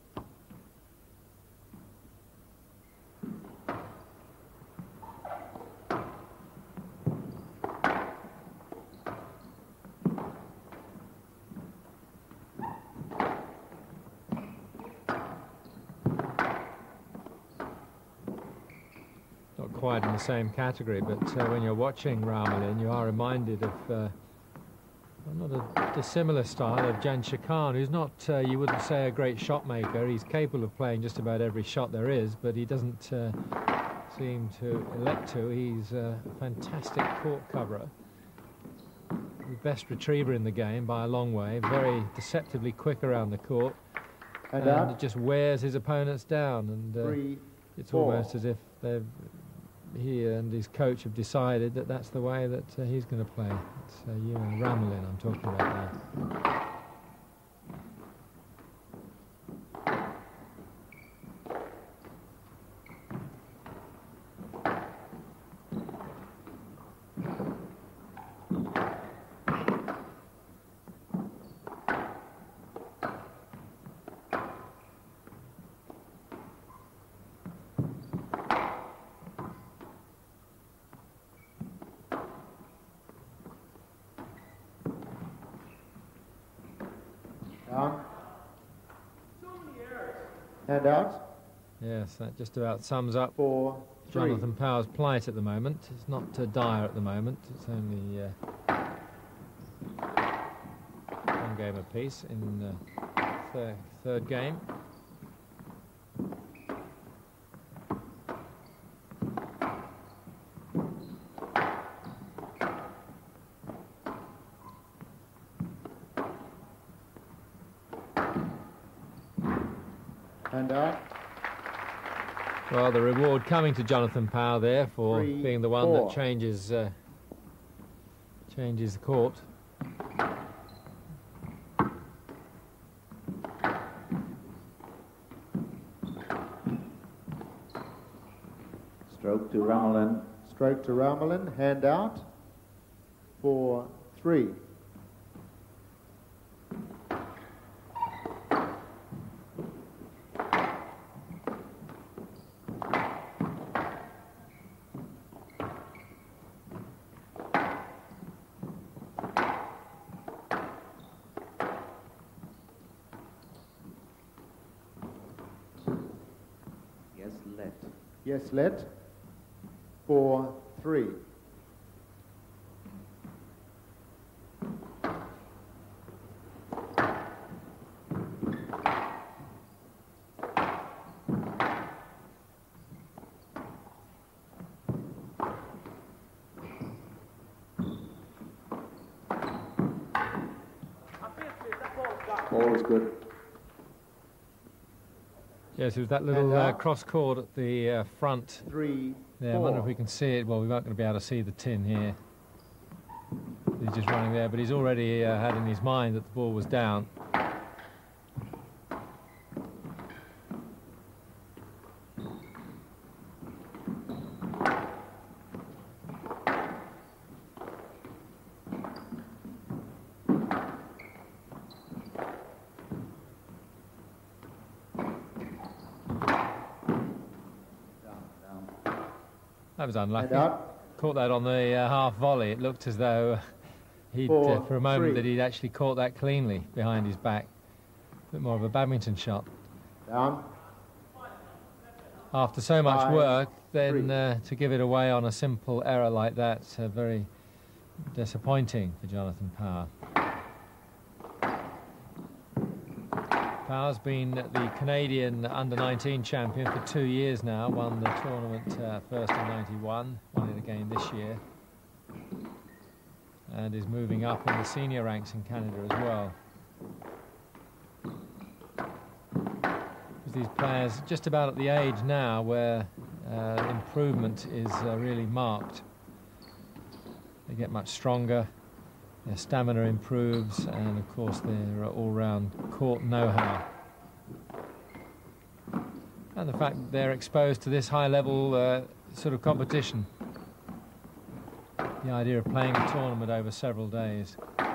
Not quite in the same category, but uh, when you're watching Raumolin, you are reminded of uh, not a dissimilar style of Jansher Khan, who's not, uh, you wouldn't say, a great shot maker. He's capable of playing just about every shot there is, but he doesn't uh, seem to elect to. He's a fantastic court coverer, the best retriever in the game by a long way, very deceptively quick around the court, and, and it just wears his opponents down. And uh, Three, it's four. almost as if they've he and his coach have decided that that's the way that uh, he's going to play. It's uh, Juha Raumolin I'm talking about now. Down. And out. Yes, that just about sums up Four, three. Jonathon Power's plight at the moment. It's not uh, dire at the moment. It's only uh, one game apiece in the thir third game. And out. Well, the reward coming to Jonathon Power there for Three, being the one four. that changes uh, changes the court. Stroke to Raumolin. Stroke to Raumolin. Hand out. Four, three. Yes, let. Yes, let. Four, three. Ball was good. Yes, it was that little And uh, out. cross court at the uh, front. Three, Yeah, I wonder if four. we can see it. Well, we aren't going to be able to see the tin here. He's just running there, but he's already uh, had in his mind that the ball was down. That was unlucky. And out. Caught that on the uh, half volley. It looked as though he'd, Four, uh, for a moment, three. that he'd actually caught that cleanly behind his back. A bit more of a badminton shot. Down. After so much Five, work, then three. uh, to give it away on a simple error like that, uh, very disappointing for Jonathon Power. Power's been the Canadian under nineteen champion for two years now, won the tournament uh, first in ninety-one, won it again this year, and is moving up in the senior ranks in Canada as well. These players just about at the age now where uh, improvement is uh, really marked. They get much stronger, their stamina improves, and of course their all-round court know-how. And the fact that they're exposed to this high-level uh, sort of competition. The idea of playing a tournament over several days.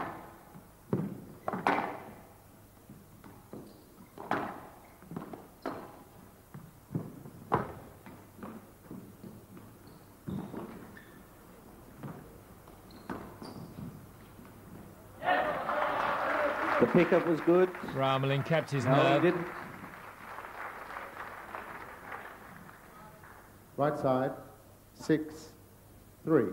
The pickup was good. Raumolin kept his No, nerve. he didn't. Right side, six, three.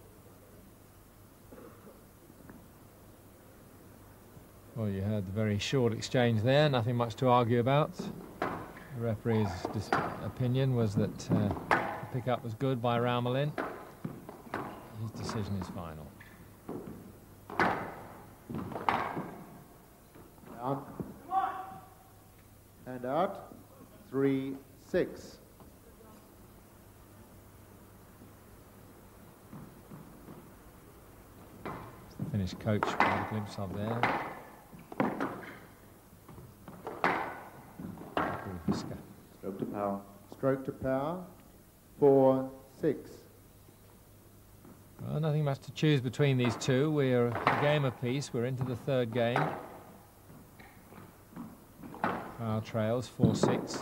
Well, you heard the very short exchange there, nothing much to argue about. The referee's dis opinion was that uh, the pickup was good by Raumolin. His decision is final. Down. And out, three, six. The Finnish coach we had a glimpse of there. Stroke to power. Stroke to power, four, six. Well, nothing much to choose between these two. We're a game apiece. We're into the third game. Power trails, four six.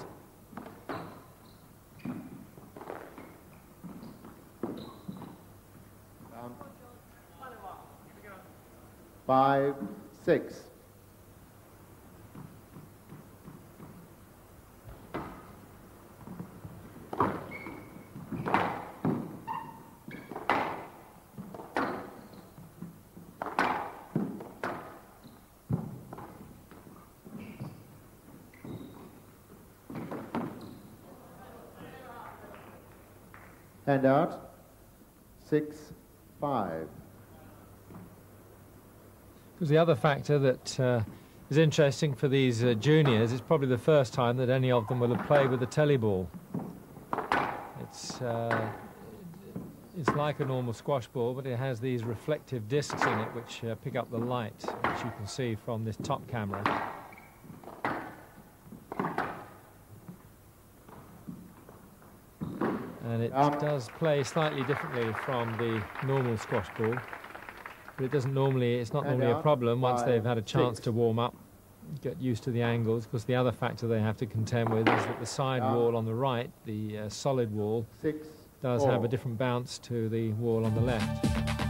Down. Five, six. And out, six, five. Because the other factor that uh, is interesting for these uh, juniors, it's probably the first time that any of them will have played with a telly ball. It's, uh, it's like a normal squash ball, but it has these reflective discs in it which uh, pick up the light, which you can see from this top camera. And it Um, does play slightly differently from the normal squash ball. But it doesn't normally, it's not And normally a out, problem once five, they've had a chance six. to warm up, get used to the angles, because the other factor they have to contend with is that the side Down. wall on the right, the uh, solid wall, Six, does four. have a different bounce to the wall on the left.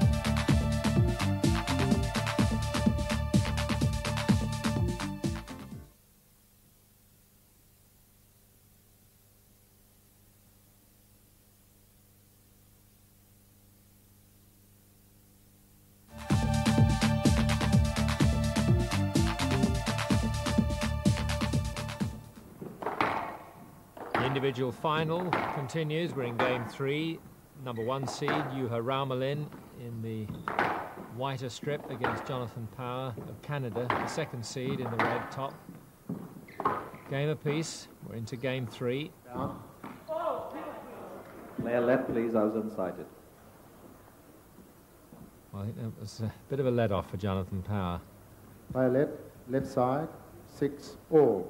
Individual final continues. We're in game three. Number one seed, Juha Raumolin, in the whiter strip against Jonathon Power of Canada, the second seed in the red top. Game apiece. We're into game three. Down. Player left, please. I was unsighted. Well, I think that was a bit of a let-off for Jonathon Power. Player left, left side, six, all.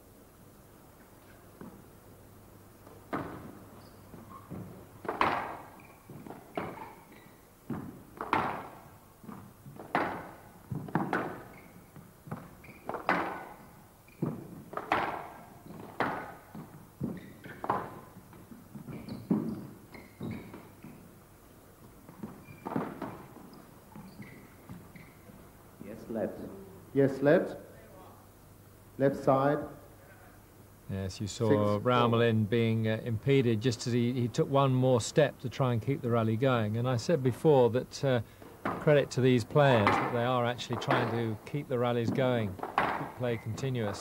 Left. Yes, left. Left side. Yes, you saw Six, Raumolin being uh, impeded just as he, he took one more step to try and keep the rally going. And I said before that uh, credit to these players that they are actually trying to keep the rallies going, keep play continuous.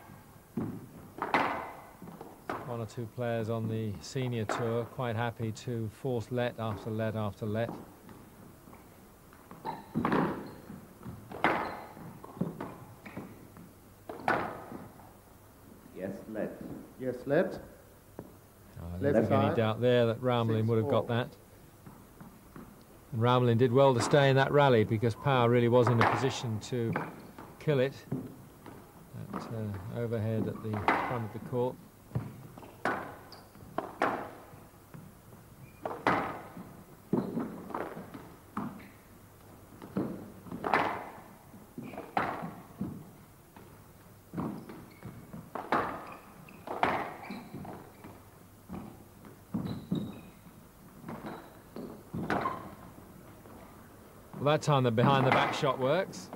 One or two players on the senior tour quite happy to force let after let after let. Yes, left. Yes, left. Oh, I Left don't think any side. doubt there that Raumolin Six, would have got four. that. And Raumolin did well to stay in that rally because Power really was in a position to kill it. That uh, overhead at the front of the court. that time the behind the back shot works.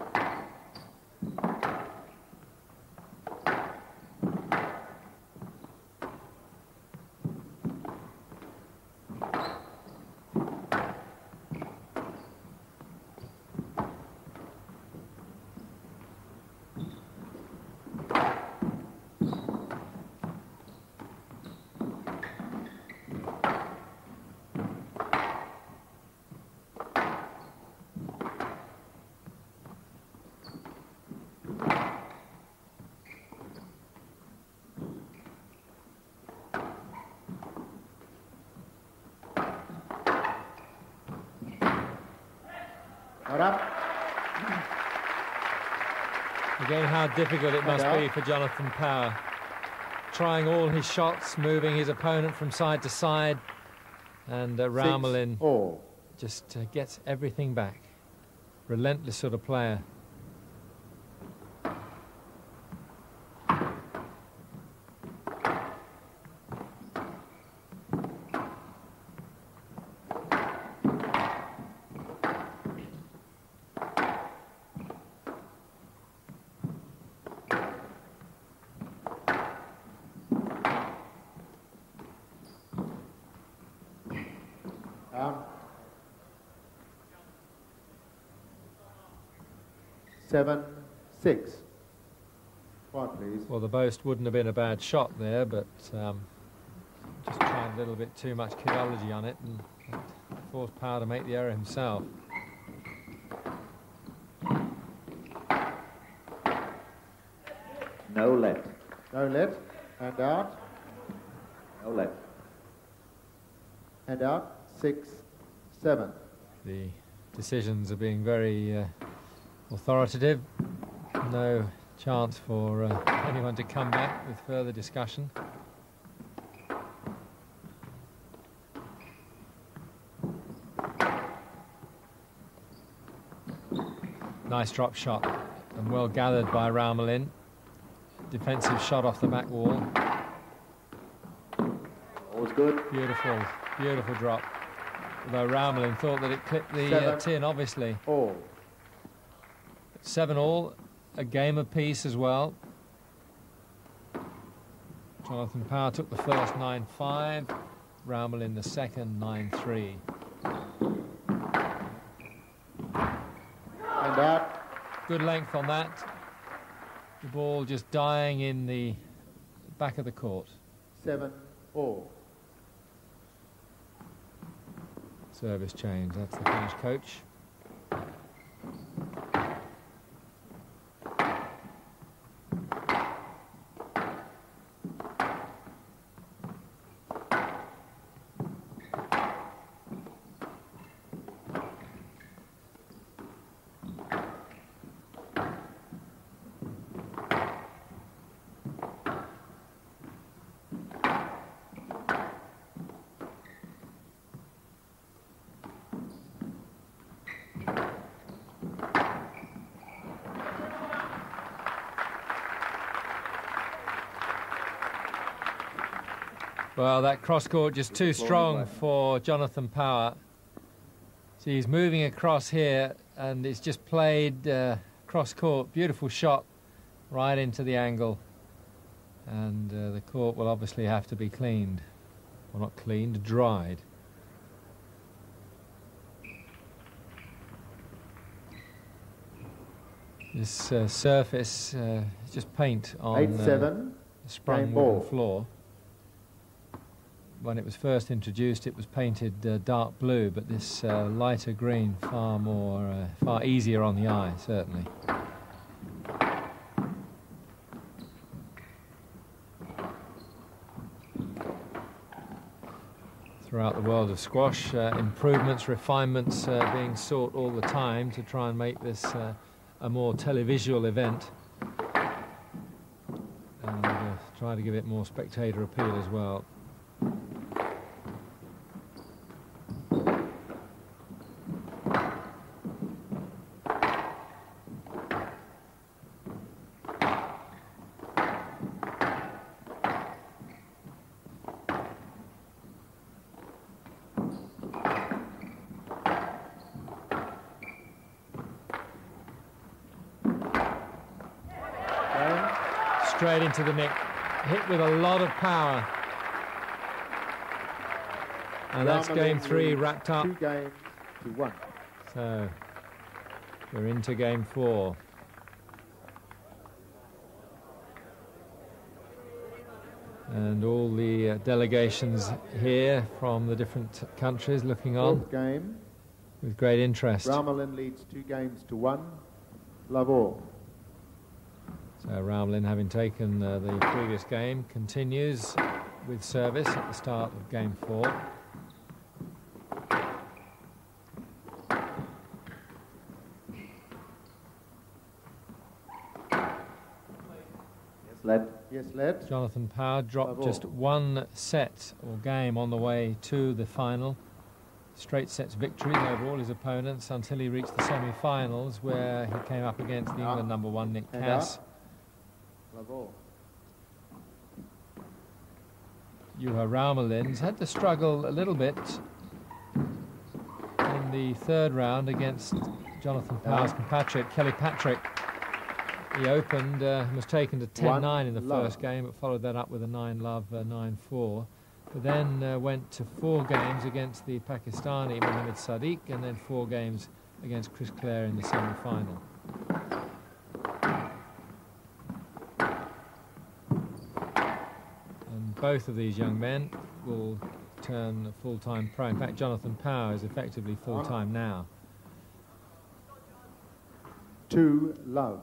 Again, how difficult it must be for Jonathon Power. Trying all his shots, moving his opponent from side to side. And uh, Raumolin just uh, gets everything back. Relentless sort of player. Seven, six. Quiet, please. Well, the boast wouldn't have been a bad shot there, but um, just tried a little bit too much kidology on it and forced Power to make the error himself. No let. No let. And out. No let. And out. Six, seven. The decisions are being very uh, authoritative. No chance for uh, anyone to come back with further discussion. Nice drop shot and well gathered by Raumolin. Defensive shot off the back wall. All's good. Beautiful, beautiful drop. Although Raumolin thought that it clipped the uh, tin, obviously. All. Seven all, a game apiece as well. Jonathon Power took the first nine five, Raumolin the second nine three. And out. Good length on that. The ball just dying in the back of the court. Seven all. Service change, that's the Finnish coach. Well, that cross-court just too strong for Jonathon Power. So he's moving across here, and it's just played uh, cross-court. Beautiful shot right into the angle. And uh, the court will obviously have to be cleaned. Well, not cleaned, dried. This uh, surface uh, is just paint on Eight, seven. Uh, sprung wooden floor. When it was first introduced, it was painted uh, dark blue, but this uh, lighter green, far more, uh, far easier on the eye, certainly. Throughout the world of squash, uh, improvements, refinements uh, being sought all the time to try and make this uh, a more televisual event, and uh, try to give it more spectator appeal as well. straight into the nick, hit with a lot of power. And that's game three wrapped up. Two games to one. So we're into game four. And all the uh, delegations here from the different countries looking on. Fourth game. With great interest. Raumolin leads two games to one. Love all. So Raumolin, having taken uh, the previous game, continues with service at the start of game four. Led. Yes, led. Jonathon Power dropped just one set or game on the way to the final. Straight sets victories over all his opponents until he reached the semi-finals, where he came up against the England number one, Nick Cass. Juha Raumolin's had to struggle a little bit in the third round against Jonathon Power's compatriot, Kelly Patrick. He opened, uh, was taken to ten nine in the love. first game, but followed that up with a nine love, uh, nine four. But then uh, went to four games against the Pakistani Mohammed Sadiq, and then four games against Chris Clare in the semi-final. And both of these young men will turn full-time pro. In fact, Jonathon Power is effectively full-time now. Two love.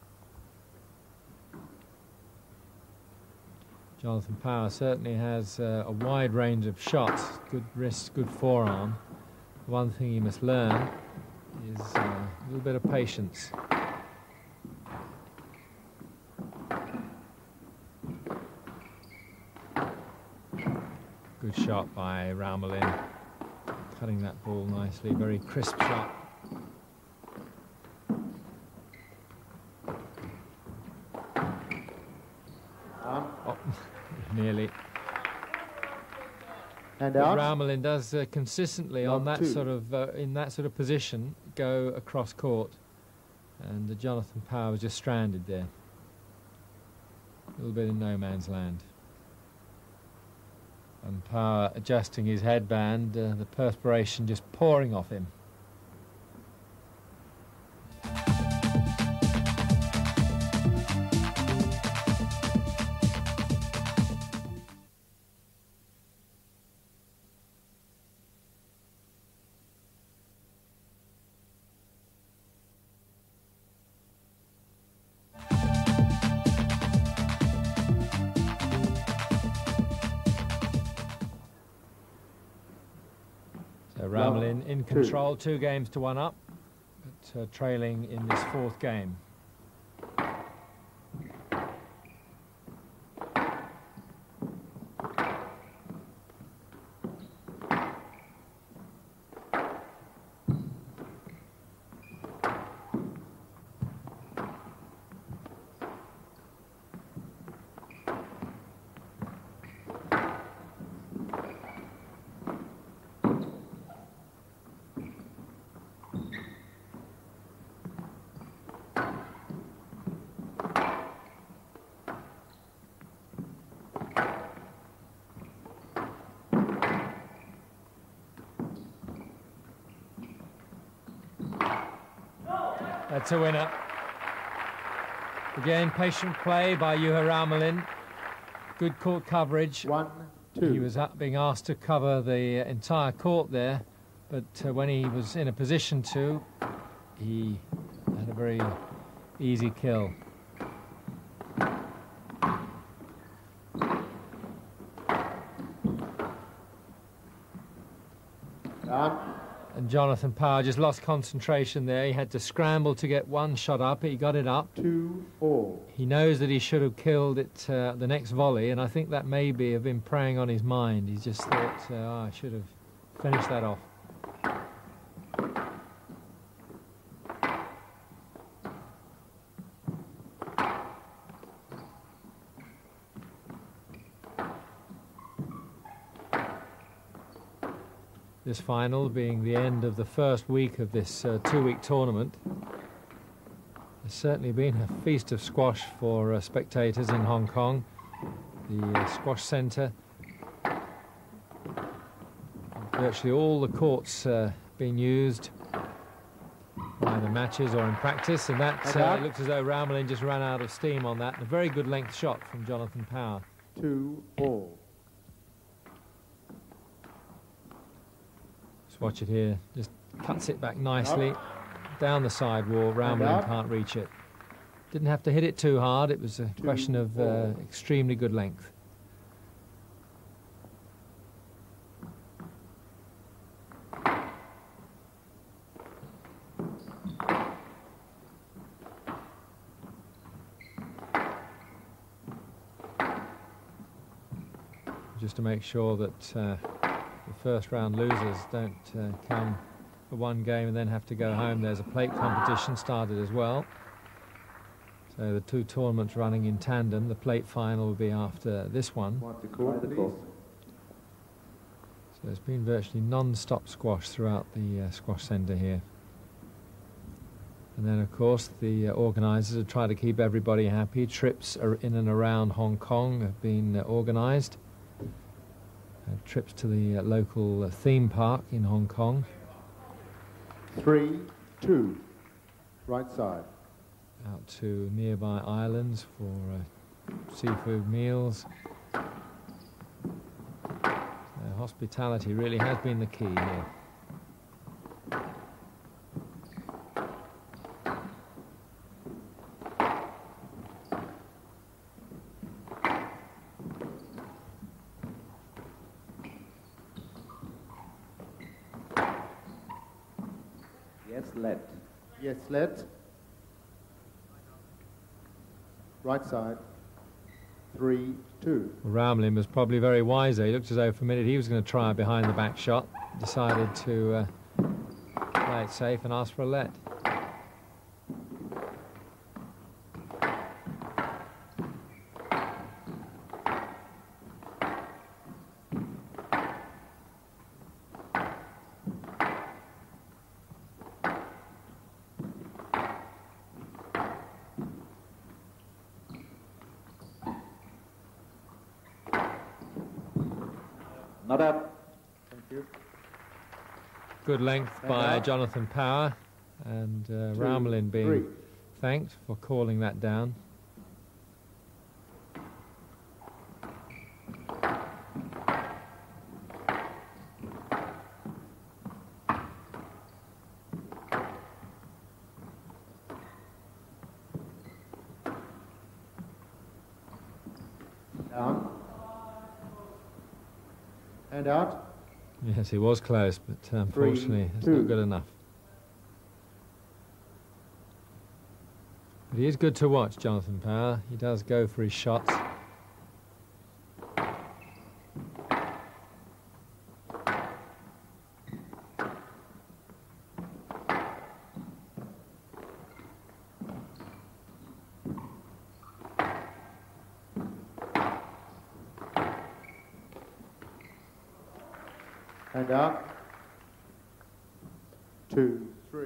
Jonathon Power certainly has uh, a wide range of shots, good wrist, good forearm. One thing he must learn is uh, a little bit of patience. Good shot by Raumolin, cutting that ball nicely, very crisp shot. Oh, nearly. And But out. Raumolin does uh, consistently on Love that two. sort of uh, in that sort of position go across court, and uh, Jonathon Power was just stranded there, a little bit in no man's land. And Power adjusting his headband, uh, the perspiration just pouring off him. So Raumolin in control, two games to one up, but uh, trailing in this fourth game. That's a winner. Again, patient play by Juha Raumolin. Good court coverage. One, two. He was up being asked to cover the entire court there, but uh, when he was in a position to, he had a very easy kill. Done. And Jonathon Power just lost concentration there. He had to scramble to get one shot up. He got it up. Two all. He knows that he should have killed it uh, the next volley, and I think that maybe have been preying on his mind. He just thought, uh, oh, I should have finished that off. This final being the end of the first week of this uh, two-week tournament. The It's certainly been a feast of squash for uh, spectators in Hong Kong. The uh, squash centre. Virtually all the courts uh, being used, either matches or in practice, and that uh, looks as though Raumolin just ran out of steam on that. A very good length shot from Jonathon Power. Two all. Just watch it here. Just cuts it back nicely down the side wall. Raumolin can't reach it. Didn't have to hit it too hard. It was a two, question of uh, extremely good length. Just to make sure that uh, the first round losers don't uh, come for one game and then have to go home. There's a plate competition started as well. So the two tournaments running in tandem. The plate final will be after this one. Want the court, please? So there's been virtually non-stop squash throughout the uh, squash centre here. And then, of course, the uh, organisers have tried to keep everybody happy. Trips are in and around Hong Kong have been uh, organised. Uh, trips to the uh, local uh, theme park in Hong Kong. Three, two, right side. Out to nearby islands for uh, seafood meals. Uh, hospitality really has been the key here. Yes, let. Yes, let. Right side. Three, two. Raumolin was probably very wise there. He looked as though for a minute he was going to try a behind the back shot. Decided to uh, play it safe and ask for a let. Not up. Thank you. Good length by Jonathon Power, and uh, Raumolin being three. thanked for calling that down. Down. And out. Yes, he was close, but unfortunately Three, it's two. not good enough. But he is good to watch, Jonathon Power. He does go for his shots. And out. Two, three.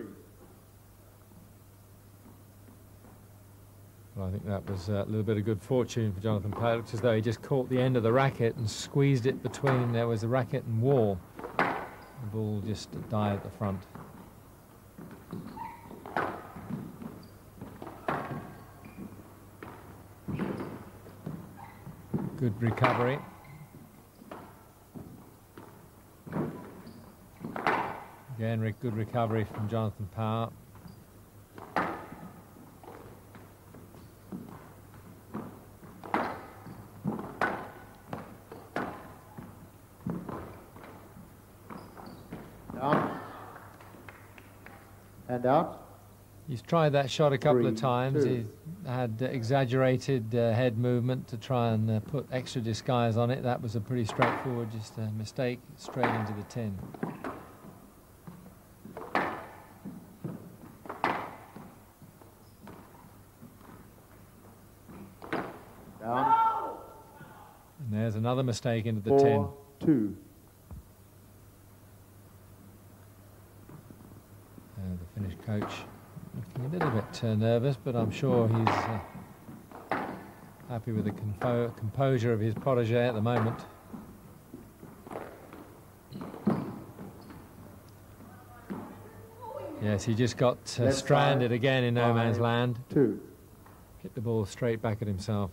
Well, I think that was a little bit of good fortune for Jonathon Power. It looks as though he just caught the end of the racket and squeezed it between, there was a racket and wall. The ball just died at the front. Good recovery. Again, re good recovery from Jonathon Power. Down. And out. He's tried that shot a couple Three, of times. two. He had uh, exaggerated uh, head movement to try and uh, put extra disguise on it. That was a pretty straightforward, just a mistake straight into the tin. Down. And there's another mistake into the Four, tin. two. Uh, the Finnish coach looking a little bit uh, nervous, but I'm sure he's uh, happy with the compo composure of his protege at the moment. Yes, he just got uh, stranded five, again in no five, man's land. Two. Hit the ball straight back at himself.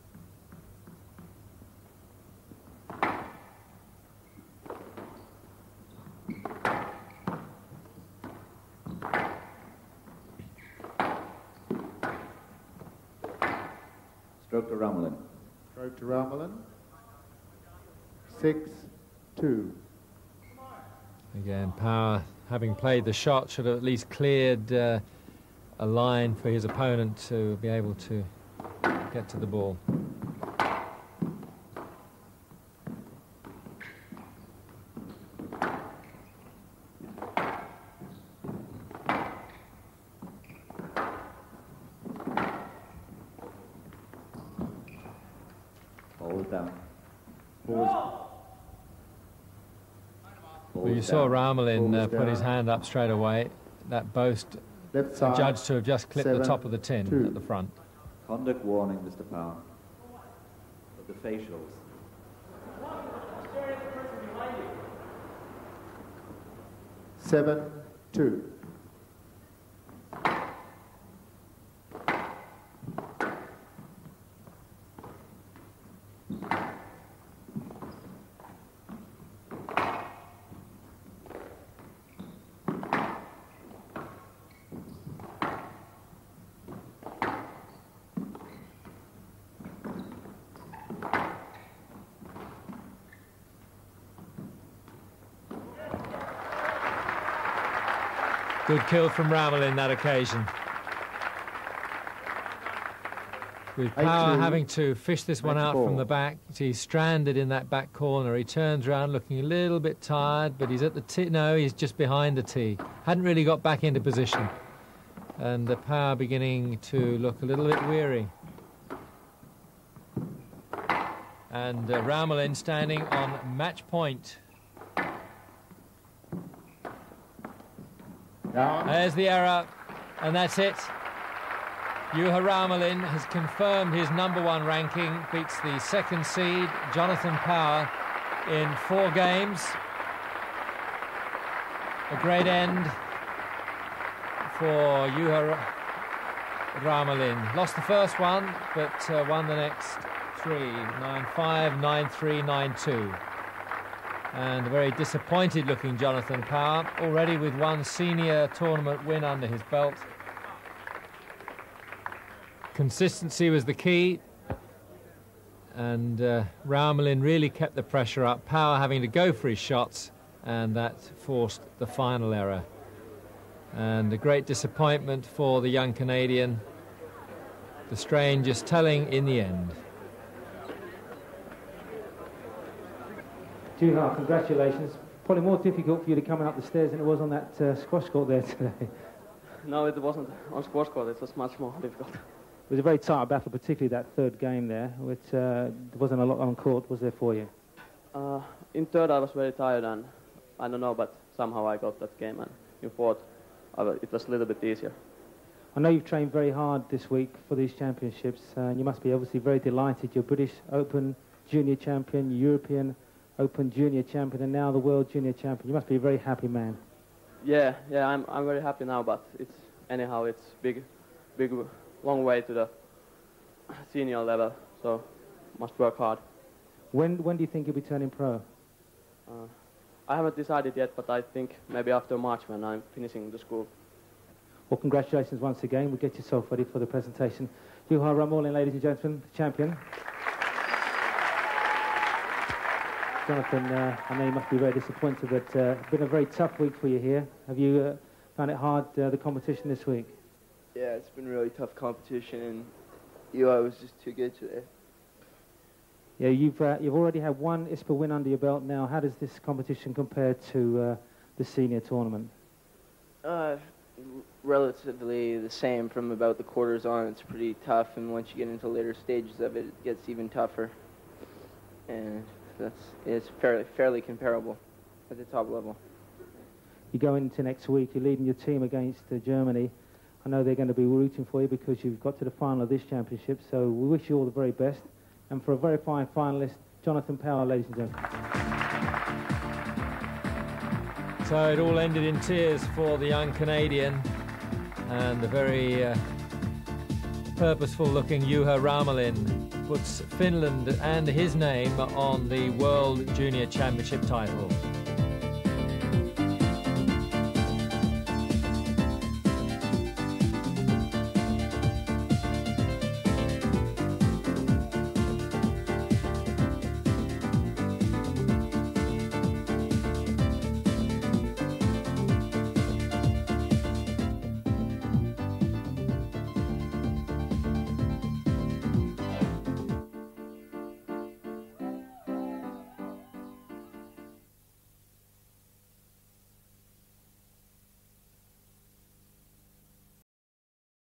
Stroke to Raumolin. Stroke to Raumolin. Six, two. Again, Power, having played the shot, should have at least cleared uh, a line for his opponent to be able to get to the ball. Ball down. Well, you saw Raumolin uh, put his hand up straight away. That boast Left side, judged to have just clipped seven, the top of the tin two. at the front. Conduct warning, Mister Power. With the facials. Seven, two. Good kill from Raumolin that occasion. With Power having to fish this one out from the back, he's stranded in that back corner. He turns around looking a little bit tired, but he's at the tee. No, he's just behind the tee. Hadn't really got back into position. And the Power beginning to look a little bit weary. And uh, Raumolin standing on match point. Down. There's the error, and that's it. Juha Raumolin has confirmed his number one ranking, beats the second seed, Jonathon Power, in four games. A great end for Juha Raumolin. Lost the first one, but uh, won the next three. nine five, nine three, nine two. And a very disappointed looking Jonathon Power, already with one senior tournament win under his belt. Consistency was the key, and uh, Raumolin really kept the pressure up, Power having to go for his shots, and that forced the final error. And a great disappointment for the young Canadian, the strain just telling in the end. Juha, congratulations. Probably more difficult for you to come up the stairs than it was on that uh, squash court there today. No, it wasn't on squash court. It was much more difficult. It was a very tight battle, particularly that third game there, which uh, there wasn't a lot on court, was there for you? Uh, in third, I was very tired, and I don't know, but somehow I got that game. And in fourth, I was, it was a little bit easier. I know you've trained very hard this week for these championships, uh, and you must be obviously very delighted. You're British Open Junior Champion, European Open Junior Champion, and now the World Junior Champion. You must be a very happy man. Yeah, yeah, I'm I'm very happy now, but it's anyhow it's big, big, long way to the senior level, so must work hard. When when do you think you'll be turning pro? Uh, I haven't decided yet, but I think maybe after March when I'm finishing the school. Well, congratulations once again. We'll get yourself ready for the presentation. Juha Raumolin, ladies and gentlemen, the champion. Jonathon, uh, I know you must be very disappointed, but uh, it's been a very tough week for you here. Have you uh, found it hard, uh, the competition this week? Yeah, it's been really tough competition, and U I was just too good today. Yeah, you've uh, you've already had one I S P A win under your belt now. How does this competition compare to uh, the senior tournament? Uh, relatively the same from about the quarters on. It's pretty tough, and once you get into later stages of it, it gets even tougher. And that's it's fairly fairly comparable at the top level. You go into next week. You're leading your team against uh, Germany. I know they're going to be rooting for you because you've got to the final of this championship, so we wish you all the very best. And for a very fine finalist, Jonathon Power, ladies and gentlemen. So it all ended in tears for the young Canadian and the very uh, purposeful-looking Juha Raumolin puts Finland and his name on the World Junior Championship title.